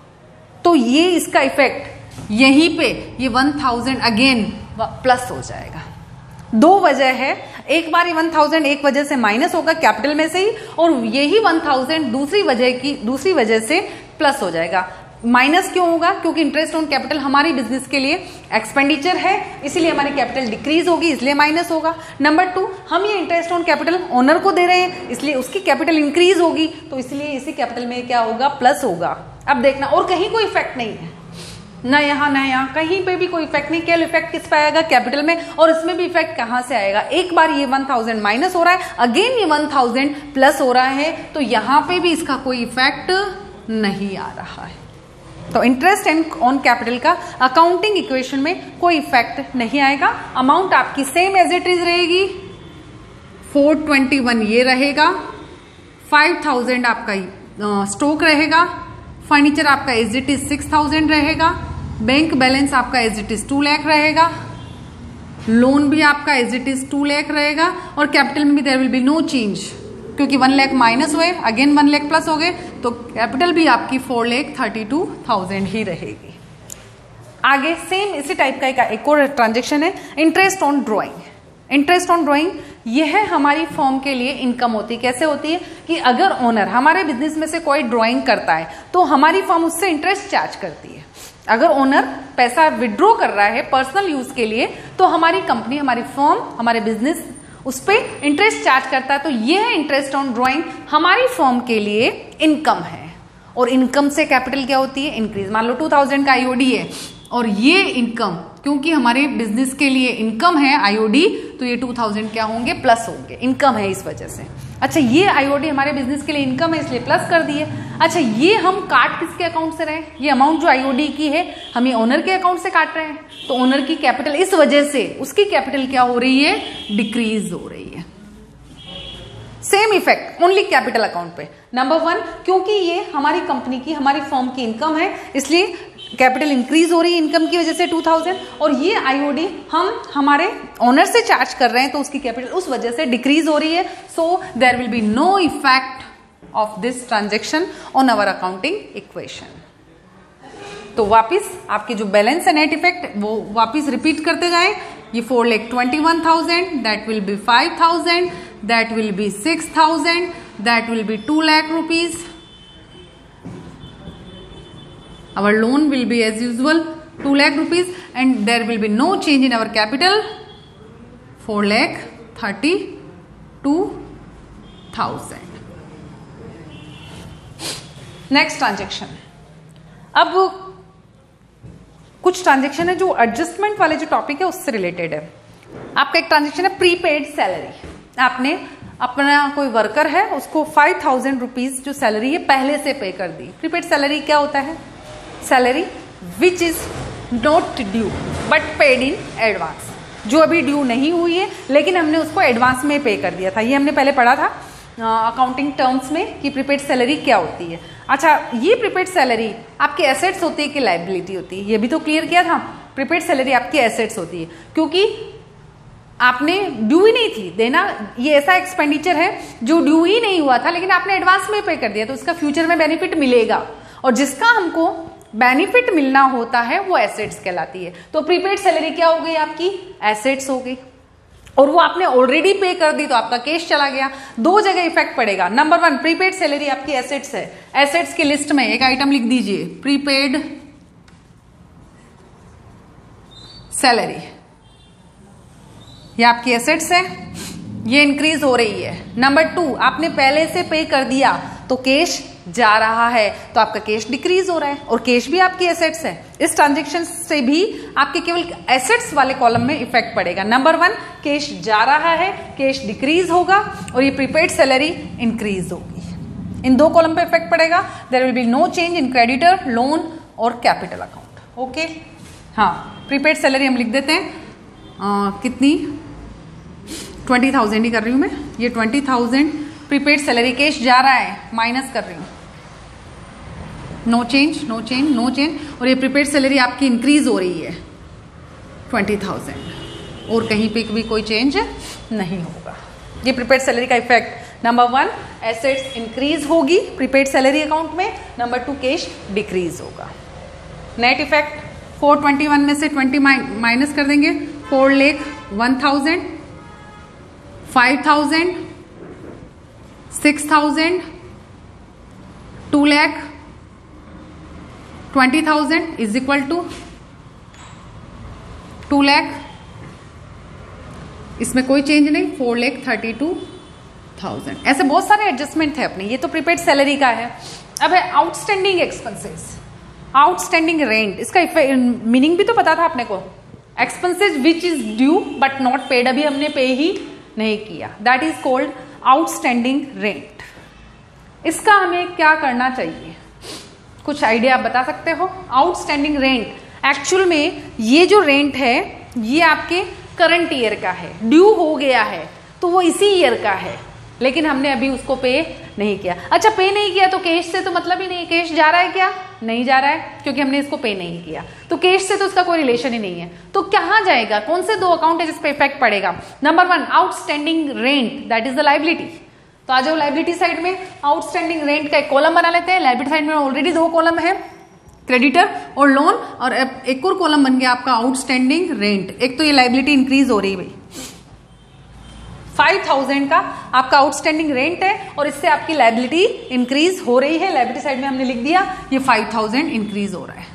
तो ये इसका इफेक्ट यहीं पे ये 1,000 अगेन प्लस हो जाएगा। दो वजह है, एक बार ये 1,000 एक वजह से माइनस होगा कैपिटल में से ही, और यही 1,000 दूसरी वजह से प्लस हो जाएगा। माइनस क्यों होगा, क्योंकि इंटरेस्ट ऑन कैपिटल हमारी बिजनेस के लिए एक्सपेंडिचर है, इसीलिए हमारी कैपिटल डिक्रीज होगी, इसलिए माइनस होगा। नंबर 2, हम ये इंटरेस्ट ऑन कैपिटल ओनर को दे रहे हैं, इसलिए उसकी कैपिटल इंक्रीज होगी, तो इसलिए इसी कैपिटल में क्या होगा, प्लस होगा। अब देखना, और कहीं कोई इफेक्ट नहीं है, ना यहाँ ना यहाँ, कहीं पे भी कोई इफेक्ट नहीं। केवल इफेक्ट किस पे आएगा, कैपिटल में, और इसमें भी इफेक्ट कहां से आएगा, एक बार ये 1,000 माइनस हो रहा है, अगेन ये 1,000 प्लस हो रहा है, तो यहां पे भी इसका कोई इफेक्ट नहीं आ रहा है। तो इंटरेस्ट ऑन कैपिटल का अकाउंटिंग इक्वेशन में कोई इफेक्ट नहीं आएगा। अमाउंट आपकी सेम एज इट इज रहेगी, 421 ये रहेगा, 5,000 आपका स्टॉक रहेगा, फर्नीचर आपका एज इट इज 6,000 रहेगा, बैंक बैलेंस आपका एज इट इज 2 लाख रहेगा, लोन भी आपका एज इट इज 2 लाख रहेगा, और कैपिटल में भी there will be no change, क्योंकि 1 लाख माइनस हुए, अगेन 1 लाख प्लस हो गए, तो कैपिटल भी आपकी 4,32,000 ही रहेगी। आगे सेम इसी टाइप का एक और ट्रांजेक्शन है, interest on drawing. Interest on drawing यह हमारी फर्म के लिए इनकम होती है। कैसे होती है कि अगर ओनर हमारे बिजनेस में से कोई ड्रॉइंग करता है तो हमारी फर्म उससे इंटरेस्ट चार्ज करती है। अगर ओनर पैसा विड्रॉ कर रहा है पर्सनल यूज के लिए, तो हमारी कंपनी, हमारी फर्म, हमारे बिजनेस उस पर इंटरेस्ट चार्ज करता है। तो यह इंटरेस्ट ऑन ड्रॉइंग हमारी फर्म के लिए इनकम है, और इनकम से कैपिटल क्या होती है, इंक्रीज। मान लो 2,000 का आईओडी है, और ये इनकम क्योंकि हमारे बिजनेस के लिए इनकम है आईओडी, तो ये 2,000 क्या होंगे, प्लस होंगे, इनकम है इस वजह से। अच्छा, ये आईओडी हमारे बिजनेस के लिए इनकम है, इसलिए प्लस कर दिए। अच्छा, ये हम काट किसके अकाउंट से रहे, ये अमाउंट जो आईओडी की है हम ये ओनर के अकाउंट से काट रहे हैं, तो ओनर की कैपिटल इस वजह से उसकी कैपिटल क्या हो रही है, डिक्रीज हो रही है। Same effect only capital account पे। नंबर 1, क्योंकि ये हमारी कंपनी की, हमारी फर्म की इनकम है, इसलिए कैपिटल इंक्रीज हो रही है इनकम की वजह से 2,000, और ये आईओडी हम हमारे ओनर से चार्ज कर रहे हैं, तो उसकी कैपिटल उस वजह से डिक्रीज हो रही है। So there will be no effect of this transaction on our accounting equation. तो वापिस आपके जो बैलेंस है नेट इफेक्ट, वो वापिस रिपीट करते जाएं। ये 4,21,000, that will be 5,000, that will be 6,000, that will be 2 lakh rupees. Our loan will be as usual 2 lakh rupees, and there will be no change in our capital, 4,32,000. Next transaction. अब कुछ transaction है जो adjustment वाले जो topic है उससे related है। आपका एक ट्रांजेक्शन है प्रीपेड सैलरी। आपने अपना कोई वर्कर है उसको 5,000 रुपीज जो सैलरी है पहले से पे कर दी। प्रीपेड सैलरी क्या होता है, salary which is not due but paid in advance. जो अभी ड्यू नहीं हुई है लेकिन हमने उसको एडवांस में पे कर दिया था। ये हमने पहले पढ़ा था अकाउंटिंग टर्म्स में कि प्रीपेड सैलरी क्या होती है। अच्छा, ये प्रीपेड सैलरी आपकी एसेट्स होती है कि लायबिलिटी होती है, ये भी तो क्लियर किया था। प्रीपेड सैलरी आपकी एसेट्स होती है क्योंकि आपने ड्यू ही नहीं थी देना, ये ऐसा एक्सपेंडिचर है जो ड्यू ही नहीं हुआ था लेकिन आपने एडवांस में पे कर दिया, तो उसका फ्यूचर में बेनिफिट मिलेगा और जिसका हमको बेनिफिट मिलना होता है वो एसेट्स कहलाती है। तो प्रीपेड सैलरी क्या हो गई आपकी, एसेट्स हो गई, और वो आपने ऑलरेडी पे कर दी तो आपका कैश चला गया। दो जगह इफेक्ट पड़ेगा। नंबर 1, प्रीपेड सैलरी आपकी एसेट्स है, एसेट्स की लिस्ट में एक आइटम लिख दीजिए प्रीपेड सैलरी, ये आपकी एसेट्स है, ये इंक्रीज हो रही है। नंबर 2, आपने पहले से पे कर दिया तो कैश जा रहा है तो आपका कैश डिक्रीज हो रहा है और कैश भी आपकी एसेट्स है। इस ट्रांजैक्शन से भी आपके केवल एसेट्स वाले कॉलम में इफेक्ट पड़ेगा। नंबर 1, कैश जा रहा है, कैश डिक्रीज होगा और ये प्रीपेड सैलरी इंक्रीज होगी। इन दो कॉलम पे इफेक्ट पड़ेगा। There will be no change in creditor, loan और कैपिटल अकाउंट। ओके, हाँ, प्रीपेड सैलरी हम लिख देते हैं कितनी, 20,000 ही कर रही हूं मैं, ये 20,000 प्रीपेड सैलरी, कैश जा रहा है, माइनस कर रही हूं, no change no change no change, और ये प्रीपेड सैलरी आपकी इंक्रीज हो रही है 20,000 और कहीं पे भी कोई चेंज नहीं होगा। ये प्रीपेड सैलरी का इफेक्ट। नंबर 1, एसेट्स इंक्रीज होगी प्रीपेड सैलरी अकाउंट में। नंबर 2, कैश डिक्रीज होगा। नेट इफेक्ट 421 में से 20 माइनस कर देंगे, 4,01,000, 5,000, 6,000, 2,20,000 इज इक्वल टू 2,00,000। इसमें कोई चेंज नहीं, 4,32,000। ऐसे बहुत सारे एडजस्टमेंट थे अपने। ये तो प्रीपेड सैलरी का है। अब है आउटस्टैंडिंग एक्सपेंसेस, आउटस्टैंडिंग रेंट। इसका मीनिंग भी तो पता था अपने को, expenses which is due but not paid, अभी हमने पे ही नहीं किया, that is called outstanding rent. इसका हमें क्या करना चाहिए, कुछ आइडिया आप बता सकते हो? आउटस्टैंडिंग रेंट एक्चुअल में ये जो रेंट है ये आपके करंट ईयर का है, ड्यू हो गया है तो वो इसी ईयर का है लेकिन हमने अभी उसको पे नहीं किया। अच्छा, पे नहीं किया तो कैश से तो मतलब ही नहीं, कैश जा रहा है क्या, नहीं जा रहा है क्योंकि हमने इसको पे नहीं किया, तो कैश से तो उसका कोई रिलेशन ही नहीं है। तो कहां जाएगा, कौन से दो अकाउंट है जिस पे इफेक्ट पड़ेगा? Number 1, outstanding rent, that is the liability. तो आ जाओ लायबिलिटी साइड में, आउटस्टैंडिंग रेंट का एक कॉलम बना लेते हैं। लायबिलिटी साइड में ऑलरेडी 2 कॉलम है, क्रेडिटर और लोन, और एक और कॉलम बन गया आपका आउटस्टैंडिंग रेंट। एक तो ये लायबिलिटी इंक्रीज हो रही है भाई, 5,000 का आपका आउटस्टैंडिंग रेंट है और इससे आपकी लायबिलिटी इंक्रीज हो रही है। लायबिलिटी साइड में हमने लिख दिया ये 5,000 इंक्रीज हो रहा है।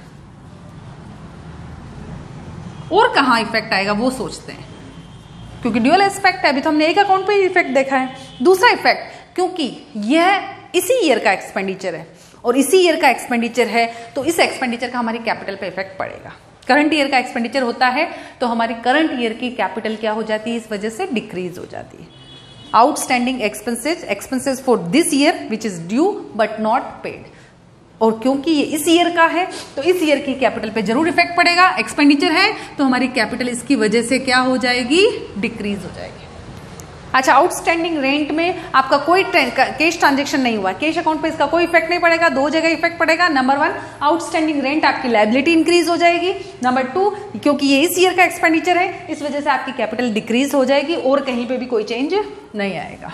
और कहां इफेक्ट आएगा वो सोचते हैं, क्योंकि ड्यूअल एस्पेक्ट है, अभी तो हमने एक अकाउंट पे ही इफेक्ट देखा है। दूसरा इफेक्ट, क्योंकि यह इसी ईयर का एक्सपेंडिचर है और इसी ईयर का एक्सपेंडिचर है तो इस एक्सपेंडिचर का हमारी कैपिटल पे इफेक्ट पड़ेगा। करंट ईयर का एक्सपेंडिचर होता है तो हमारी करंट ईयर की कैपिटल क्या हो जाती है, इस वजह से डिक्रीज हो जाती है। Outstanding expenses, expenses for this year which is due but not paid, और क्योंकि ये इस ईयर का है तो इस ईयर की कैपिटल पे जरूर इफेक्ट पड़ेगा। एक्सपेंडिचर है तो हमारी कैपिटल इसकी वजह से क्या हो जाएगी, डिक्रीज हो जाएगी। अच्छा, आउटस्टैंडिंग रेंट में आपका कोई कैश ट्रांजेक्शन नहीं हुआ, कैश अकाउंट पे इसका कोई इफेक्ट नहीं पड़ेगा। 2 जगह इफेक्ट पड़ेगा। नंबर 1, आउटस्टैंडिंग रेंट आपकी लायबिलिटी इंक्रीज हो जाएगी। नंबर 2, क्योंकि ये इस ईयर का एक्सपेंडिचर है इस वजह से आपकी कैपिटल डिक्रीज हो जाएगी और कहीं पे भी कोई चेंज नहीं आएगा।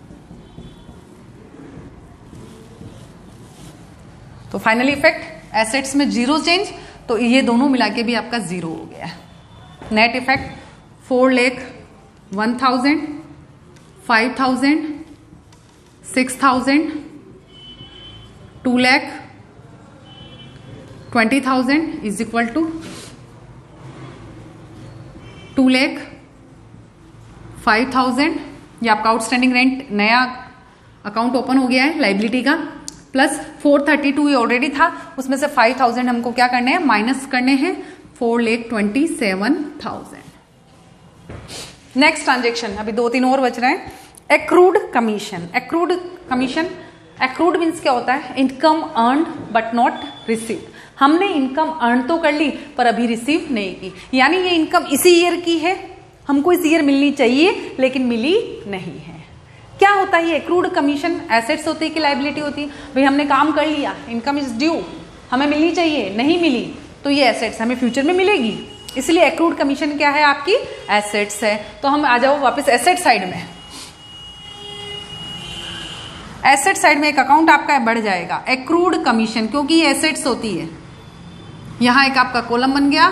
तो फाइनली इफेक्ट एसेट्स में 0 चेंज, तो ये दोनों मिला के भी आपका 0 हो गया। Net effect 4,01,000, 5,000, 6,000, 2,20,000 is equal to 2,05,000। ये आपका आउटस्टैंडिंग रेंट, नया अकाउंट ओपन हो गया है लायबिलिटी का, प्लस 432 ये ऑलरेडी था, उसमें से 5,000 हमको क्या करने हैं, माइनस करने हैं, 4,27,000। नेक्स्ट ट्रांजेक्शन, अभी 2-3 और बच रहे हैं। Accrued commission. Accrued commission, accrued means क्या होता है, income earned but not received. हमने इनकम अर्न तो कर ली पर अभी रिसीव नहीं की, यानी ये इनकम इसी ईयर की है हमको इस ईयर मिलनी चाहिए लेकिन मिली नहीं है। क्या होता है ये एक्रूड कमीशन? एसेट्स होती है कि लायबिलिटी होती है? भाई हमने काम कर लिया, इनकम इज ड्यू, हमें मिलनी चाहिए, नहीं मिली तो ये एसेट्स हमें फ्यूचर में मिलेगी, इसलिए एक्रूड कमीशन क्या है? आपकी एसेट्स है। तो हम आ जाओ वापस एसेट साइड में। एसेट साइड में एक अकाउंट आपका बढ़ जाएगा, एक्रूड कमीशन, क्योंकि ये एसेट्स होती है। यहां एक आपका कॉलम बन गया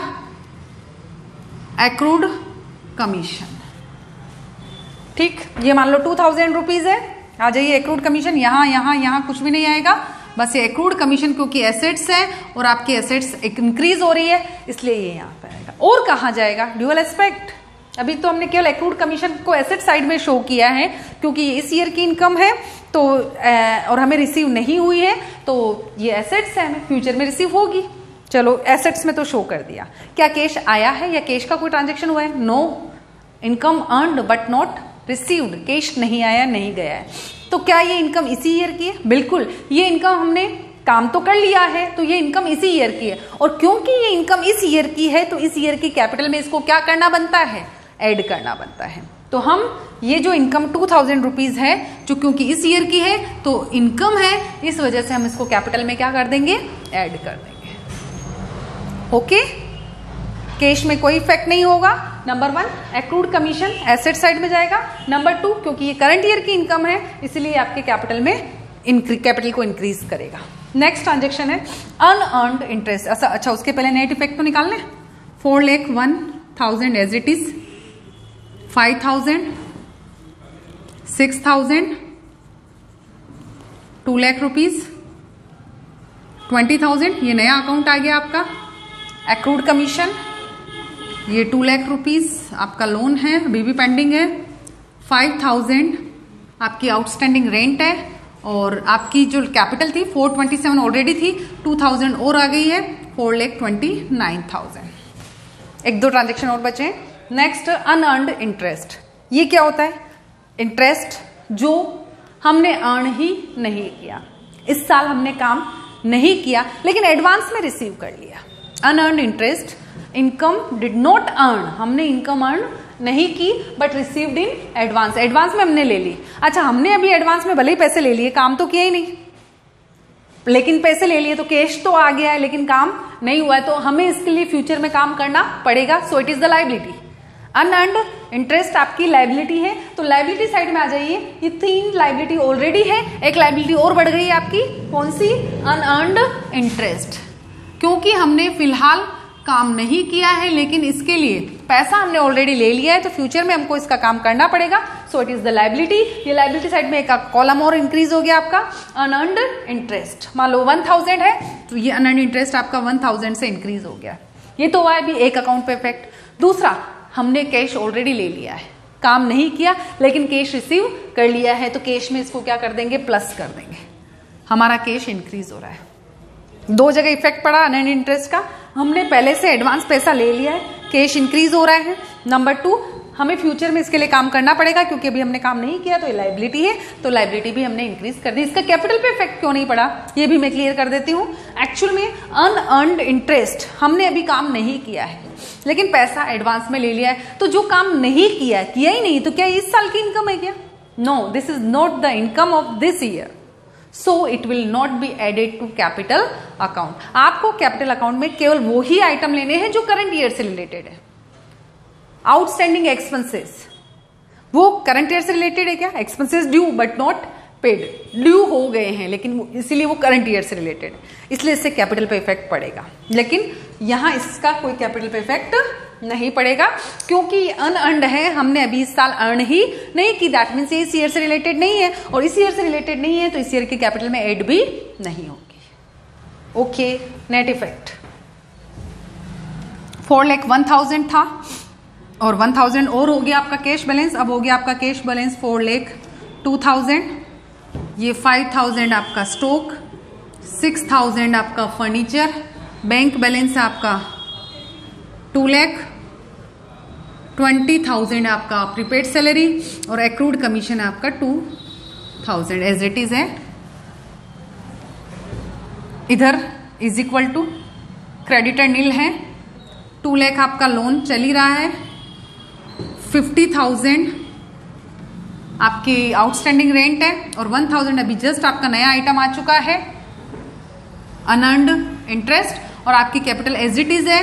एक्रूड कमीशन, ठीक। ये मान लो 2000 रुपीज है, आ जाइए एक्रूड कमीशन, यहां कुछ भी नहीं आएगा, बस ये एक्रूड कमीशन क्योंकि एसेट्स है और आपकी एसेट्स इंक्रीज हो रही है इसलिए ये यहाँ पे आएगा। और कहाँ जाएगा? Dual aspect. अभी तो हमने केवल एक्रूड कमीशन को एसेट साइड में शो किया है क्योंकि इस ईयर की इनकम है तो और हमें रिसीव नहीं हुई है तो ये एसेट्स है, हमें फ्यूचर में रिसीव होगी। चलो एसेट्स में तो शो कर दिया। क्या कैश आया है या कैश का कोई ट्रांजेक्शन हुआ है? No, income earned but not received, cash नहीं आया, नहीं गया है। तो क्या ये इनकम इसी ईयर की है? बिल्कुल, ये इनकम हमने काम तो कर लिया है तो ये इनकम इसी ईयर की है, और क्योंकि ये इनकम इस ईयर की है तो इस ईयर की कैपिटल में इसको क्या करना बनता है? ऐड करना बनता है। तो हम ये जो इनकम 2000 रुपीज है जो क्योंकि इस ईयर की है तो इनकम है, इस वजह से हम इसको कैपिटल में क्या कर देंगे? ऐड कर देंगे। ओके, कैश में कोई इफेक्ट नहीं होगा। Number 1 accrued commission asset side में जाएगा। नंबर 2 क्योंकि ये करंट ईयर की इनकम है इसलिए आपके कैपिटल में कैपिटल को इंक्रीज करेगा। नेक्स्ट ट्रांजेक्शन है अनअर्न्ड इंटरेस्ट। अच्छा उसके पहले नेट इफेक्ट तो निकालने। 4,01,000 as it is, 5,000, 6,000, 2 lakh rupees, 20,000, ये नया अकाउंट आ गया आपका एक्रूड कमीशन। ये 2 लाख रुपीज आपका लोन है, अभी भी पेंडिंग है। 5,000 आपकी आउटस्टैंडिंग रेंट है और आपकी जो कैपिटल थी 427 ऑलरेडी थी, 2,000 और आ गई है, 4,29,000। एक दो ट्रांजेक्शन और बचे। Next unearned interest. ये क्या होता है? इंटरेस्ट जो हमने अर्न ही नहीं किया, इस साल हमने काम नहीं किया लेकिन एडवांस में रिसीव कर लिया। Unearned interest, income did not earn, हमने इनकम अर्न नहीं की but received in advance, advance में हमने ले ली। अच्छा हमने अभी एडवांस में भले ही पैसे ले लिए, काम तो किया ही नहीं, लेकिन पैसे ले लिए तो कैश तो आ गया है लेकिन काम नहीं हुआ है, तो हमें इसके लिए फ्यूचर में काम करना पड़ेगा। So it is the liability. Unearned interest आपकी लायबिलिटी है, तो लायबिलिटी साइड में आ जाइए। ये 3 लायबिलिटी ऑलरेडी है, एक लायबिलिटी और बढ़ गई है आपकी, कौन सी? Unearned interest. क्योंकि हमने फिलहाल काम नहीं किया है लेकिन इसके लिए पैसा हमने ऑलरेडी ले लिया है तो फ्यूचर में हमको इसका काम करना पड़ेगा। So it is the liability. ये लायबिलिटी साइड में एक कॉलम और इंक्रीज हो गया आपका अनअर्न्ड इंटरेस्ट। मान लो 1,000 है तो ये अनअर्न्ड इंटरेस्ट आपका 1,000 से इंक्रीज हो गया। ये तो हुआ अभी एक अकाउंट पे इफेक्ट। दूसरा, हमने कैश ऑलरेडी ले लिया है, काम नहीं किया लेकिन कैश रिसीव कर लिया है तो कैश में इसको क्या कर देंगे? प्लस कर देंगे, हमारा कैश इंक्रीज हो रहा है। 2 जगह इफेक्ट पड़ा अनअर्न्ड इंटरेस्ट का। हमने पहले से एडवांस पैसा ले लिया है, कैश इंक्रीज हो रहा है। नंबर 2, हमें फ्यूचर में इसके लिए काम करना पड़ेगा क्योंकि अभी हमने काम नहीं किया तो ये लायबिलिटी है, तो लायबिलिटी भी हमने इंक्रीज कर दी। इसका कैपिटल पे इफेक्ट क्यों नहीं पड़ा ये भी मैं क्लियर कर देती हूँ। एक्चुअल में अनअर्न्ड इंटरेस्ट हमने अभी काम नहीं किया है लेकिन पैसा एडवांस में ले लिया है, तो जो काम नहीं किया ही नहीं, तो क्या इस साल की इनकम है क्या? No, this is not the income of this year, so it will not be added to capital account. आपको कैपिटल अकाउंट में केवल वो ही आइटम लेने हैं जो करंट ईयर से रिलेटेड है। आउटस्टैंडिंग एक्सपेंसेस वो करंट ईयर से रिलेटेड है क्या? Expenses due but not paid, due हो गए हैं लेकिन इसीलिए वो करंट ईयर से रिलेटेड, इसलिए इससे कैपिटल पे इफेक्ट पड़ेगा। लेकिन यहां इसका कोई कैपिटल पे इफेक्ट नहीं पड़ेगा क्योंकि अनअर्न्ड है, हमने अभी इस साल अर्न ही नहीं की। दैट मीन्स ये इस ईयर से रिलेटेड नहीं है और इस ईयर से रिलेटेड नहीं है तो इस ईयर के कैपिटल में ऐड भी नहीं होगी। ओके, नेट इफेक्ट 4,01,000 था और 1,000 और हो गया आपका कैश बैलेंस। अब हो गया आपका कैश बैलेंस 4,02,000। ये 5,000 आपका स्टॉक, 6,000 आपका फर्नीचर, बैंक बैलेंस आपका 2,20,000 आपका प्रीपेड सैलरी और एक्रूड कमीशन आपका 2,000 एज इट इज है। इधर is equal to creditor nil है, 2 लाख आपका लोन चल ही रहा है, 50,000 आपकी आउटस्टैंडिंग रेंट है और 1,000 अभी जस्ट आपका नया आइटम आ चुका है अनअर्न्ड इंटरेस्ट, और आपकी कैपिटल एज इट इज है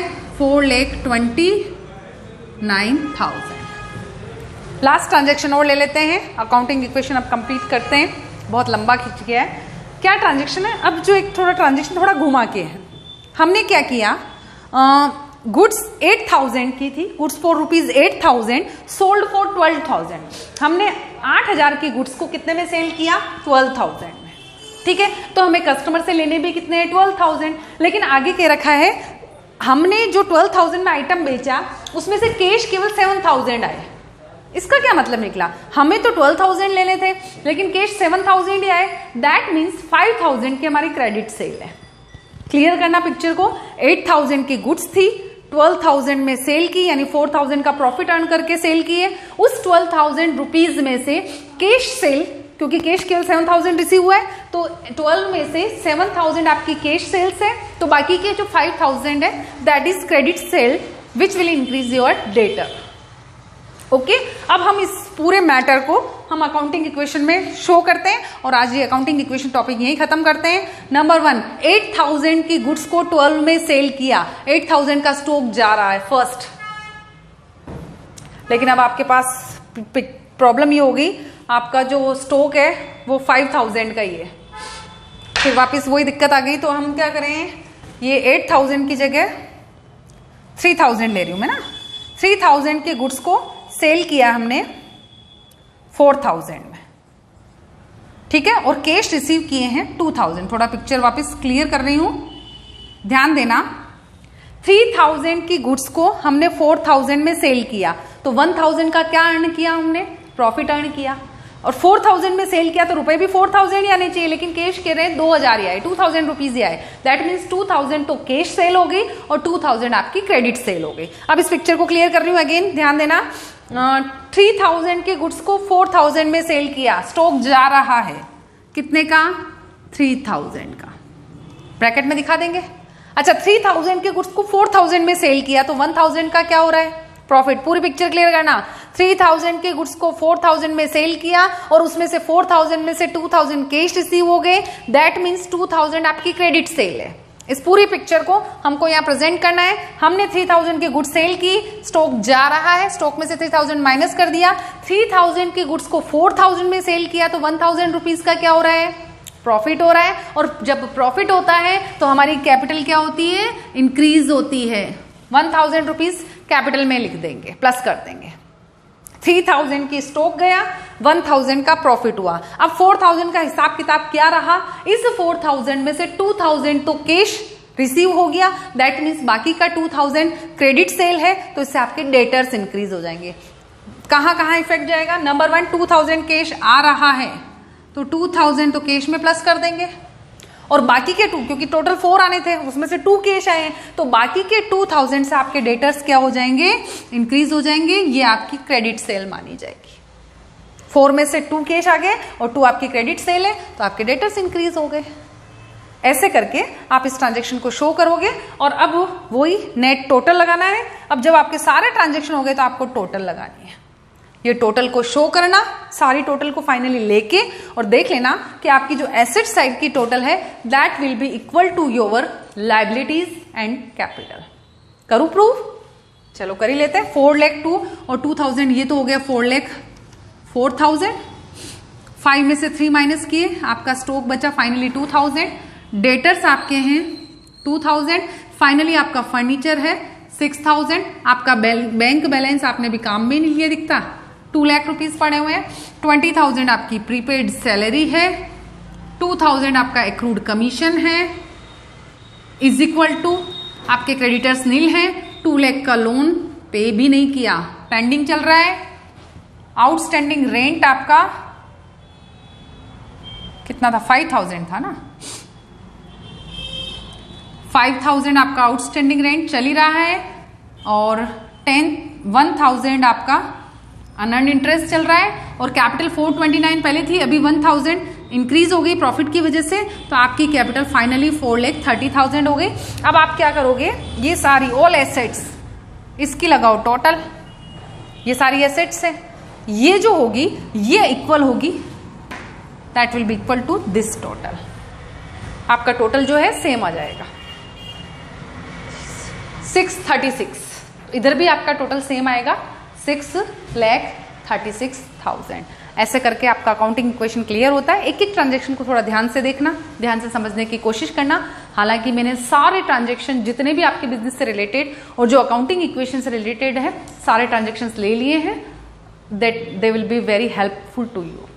4,29,000। लास्ट ट्रांजेक्शन और ले लेते हैं, अकाउंटिंग इक्वेशन अब कंप्लीट करते हैं, बहुत लंबा खिंच गया है। क्या ट्रांजेक्शन है, अब जो एक थोड़ा ट्रांजेक्शन थोड़ा घुमा के है। हमने क्या किया, गुड्स 8,000 की थी, गुड्स फॉर ₹8,000 सोल्ड फॉर 12,000। हमने 8,000 की गुड्स को कितने में सेल किया, 12,000 में, ठीक है। तो हमें कस्टमर से लेने भी कितने, 12,000, लेकिन आगे क्या रखा है, हमने जो 12,000 में आइटम बेचा उसमें से कैश केवल 7,000 आए। इसका क्या मतलब निकला, हमें तो 12,000 लेने थे लेकिन कैश 7,000 ही आए, दैट मीन्स 5,000 की हमारी क्रेडिट सेल है। क्लियर करना पिक्चर को, 8,000 की गुड्स थी, 12,000 में सेल की, यानी 4,000 का प्रॉफिट अर्न करके सेल किए। उस 12,000 रुपीज में से कैश सेल, क्योंकि कैश केवल 7,000 रिसीव हुआ है, तो 12 में से 7,000 आपकी कैश सेल्स है, तो बाकी के जो 5,000 है that is credit sale which will increase your debtor. Okay, अब हम इस पूरे मैटर को हम अकाउंटिंग इक्वेशन में शो करते हैं और आज ये अकाउंटिंग इक्वेशन टॉपिक यही खत्म करते हैं। नंबर 1, 8,000 की गुड्स को 12 में सेल किया, 8,000 का स्टॉक जा रहा है फर्स्ट, लेकिन अब आपके पास प्रॉब्लम ये हो गई, आपका जो स्टॉक है वो 5,000 का ही है, फिर वापस वही दिक्कत आ गई। तो हम क्या करें, ये 8,000 की जगह 3,000 ले रही हूं मैं ना, 3,000 के गुड्स को सेल किया हमने 4,000 में, ठीक है, और कैश रिसीव किए हैं 2,000। थोड़ा पिक्चर वापस क्लियर कर रही हूं, ध्यान देना। 3,000 की गुड्स को हमने 4,000 में सेल किया, तो 1,000 का क्या अर्न किया हमने, प्रॉफिट अर्न किया, और 4,000 में सेल किया तो रुपए भी 4,000 ही आने चाहिए, लेकिन कैश कह रहे हैं 2,000 ही आए, 2,000 रुपीज ही आए। दैट मीन्स 2,000 तो कैश सेल हो गई और 2,000 आपकी क्रेडिट सेल हो गई। अब इस पिक्चर को क्लियर कर रही हूं, अगेन ध्यान देना। 3,000 के गुड्स को 4,000 में सेल किया, स्टॉक जा रहा है कितने का, 3,000 का, ब्रैकेट में दिखा देंगे। अच्छा, 3,000 के गुड्स को 4,000 में सेल किया तो 1,000 का क्या हो रहा है, प्रॉफिट। पूरी पिक्चर क्लियर करना, 3,000 के गुड्स को 4,000 में सेल किया और उसमें से 4,000 में से 2,000 कैश रिसीव हो गए, दैट मीन्स 2,000 आपकी क्रेडिट सेल है। इस पूरी पिक्चर को हमको यहाँ प्रेजेंट करना है। हमने 3,000 की गुड्स सेल की, स्टॉक जा रहा है, स्टॉक में से 3,000 माइनस कर दिया, 3,000 की गुड्स को 4,000 में सेल किया तो 1,000 रुपीज का क्या हो रहा है, प्रॉफिट हो रहा है। और जब प्रॉफिट होता है तो हमारी कैपिटल क्या होती है, इंक्रीज होती है। 1,000 रुपीज कैपिटल में लिख देंगे, प्लस कर देंगे। 3,000 की स्टॉक गया, 1,000 का प्रॉफिट हुआ। अब 4,000 का हिसाब किताब क्या रहा, इस 4,000 में से 2,000 तो कैश रिसीव हो गया, दैट मीन्स बाकी का 2,000 क्रेडिट सेल है, तो इससे आपके डेटर्स इंक्रीज हो जाएंगे। कहां कहां इफेक्ट जाएगा, नंबर 1, 2,000 कैश आ रहा है तो 2,000 तो कैश में प्लस कर देंगे, और बाकी के 2, क्योंकि टोटल 4 आने थे उसमें से 2 कैश आए हैं, तो बाकी के 2,000 से आपके डेटर्स क्या हो जाएंगे, इंक्रीज हो जाएंगे। ये आपकी क्रेडिट सेल मानी जाएगी। 4 में से 2 कैश आ गए और 2 आपकी क्रेडिट सेल है, तो आपके डेटर्स इंक्रीज हो गए। ऐसे करके आप इस ट्रांजेक्शन को शो करोगे और अब वही नेट टोटल लगाना है। अब जब आपके सारे ट्रांजेक्शन हो गए तो आपको टोटल लगानी है। ये टोटल को शो करना, सारी टोटल को फाइनली लेके और देख लेना कि आपकी जो एसेट साइड की टोटल है that will be equal to your liabilities and capital. करूं प्रूफ, चलो कर ही लेते हैं। 4,02,000 और 2,000, ये तो हो गया 4,04,000। 5 में से 3 माइनस किए, आपका स्टॉक बचा फाइनली 2,000। डेटर्स आपके हैं 2,000। फाइनली आपका फर्नीचर है 6,000। आपका बैंक बैलेंस आपने भी काम में नहीं लिया दिखता, 2 लाख रुपीज पड़े हुए हैं। 20,000 आपकी प्रीपेड सैलरी है, 2,000 आपका एक्रूड कमीशन है, इज इक्वल टू आपके क्रेडिटर्स नील हैं। 2 लाख का लोन पे भी नहीं किया, पेंडिंग चल रहा है। आउटस्टैंडिंग रेंट आपका कितना था, 5,000 था ना, 5,000 आपका आउटस्टैंडिंग रेंट चल ही रहा है और 1,000 आपका अनअर्न्ड इंटरेस्ट चल रहा है। और कैपिटल 429 पहले थी, अभी 1,000 इंक्रीज हो गई प्रॉफिट की वजह से, तो आपकी कैपिटल फाइनली 4,30,000 हो गई। अब आप क्या करोगे, ये सारी ऑल एसेट्स इसकी लगाओ टोटल, ये सारी एसेट्स है, ये जो होगी ये इक्वल होगी, that will be equal to this total. आपका टोटल जो है सेम आ जाएगा 636, इधर भी आपका टोटल सेम आएगा 6,36,000। ऐसे करके आपका अकाउंटिंग इक्वेशन क्लियर होता है। एक एक ट्रांजेक्शन को थोड़ा ध्यान से देखना, ध्यान से समझने की कोशिश करना। हालांकि मैंने सारे ट्रांजेक्शन जितने भी आपके बिजनेस से रिलेटेड और जो अकाउंटिंग इक्वेशन से रिलेटेड है सारे ट्रांजेक्शन्स ले लिए हैं, that they will be very helpful to you.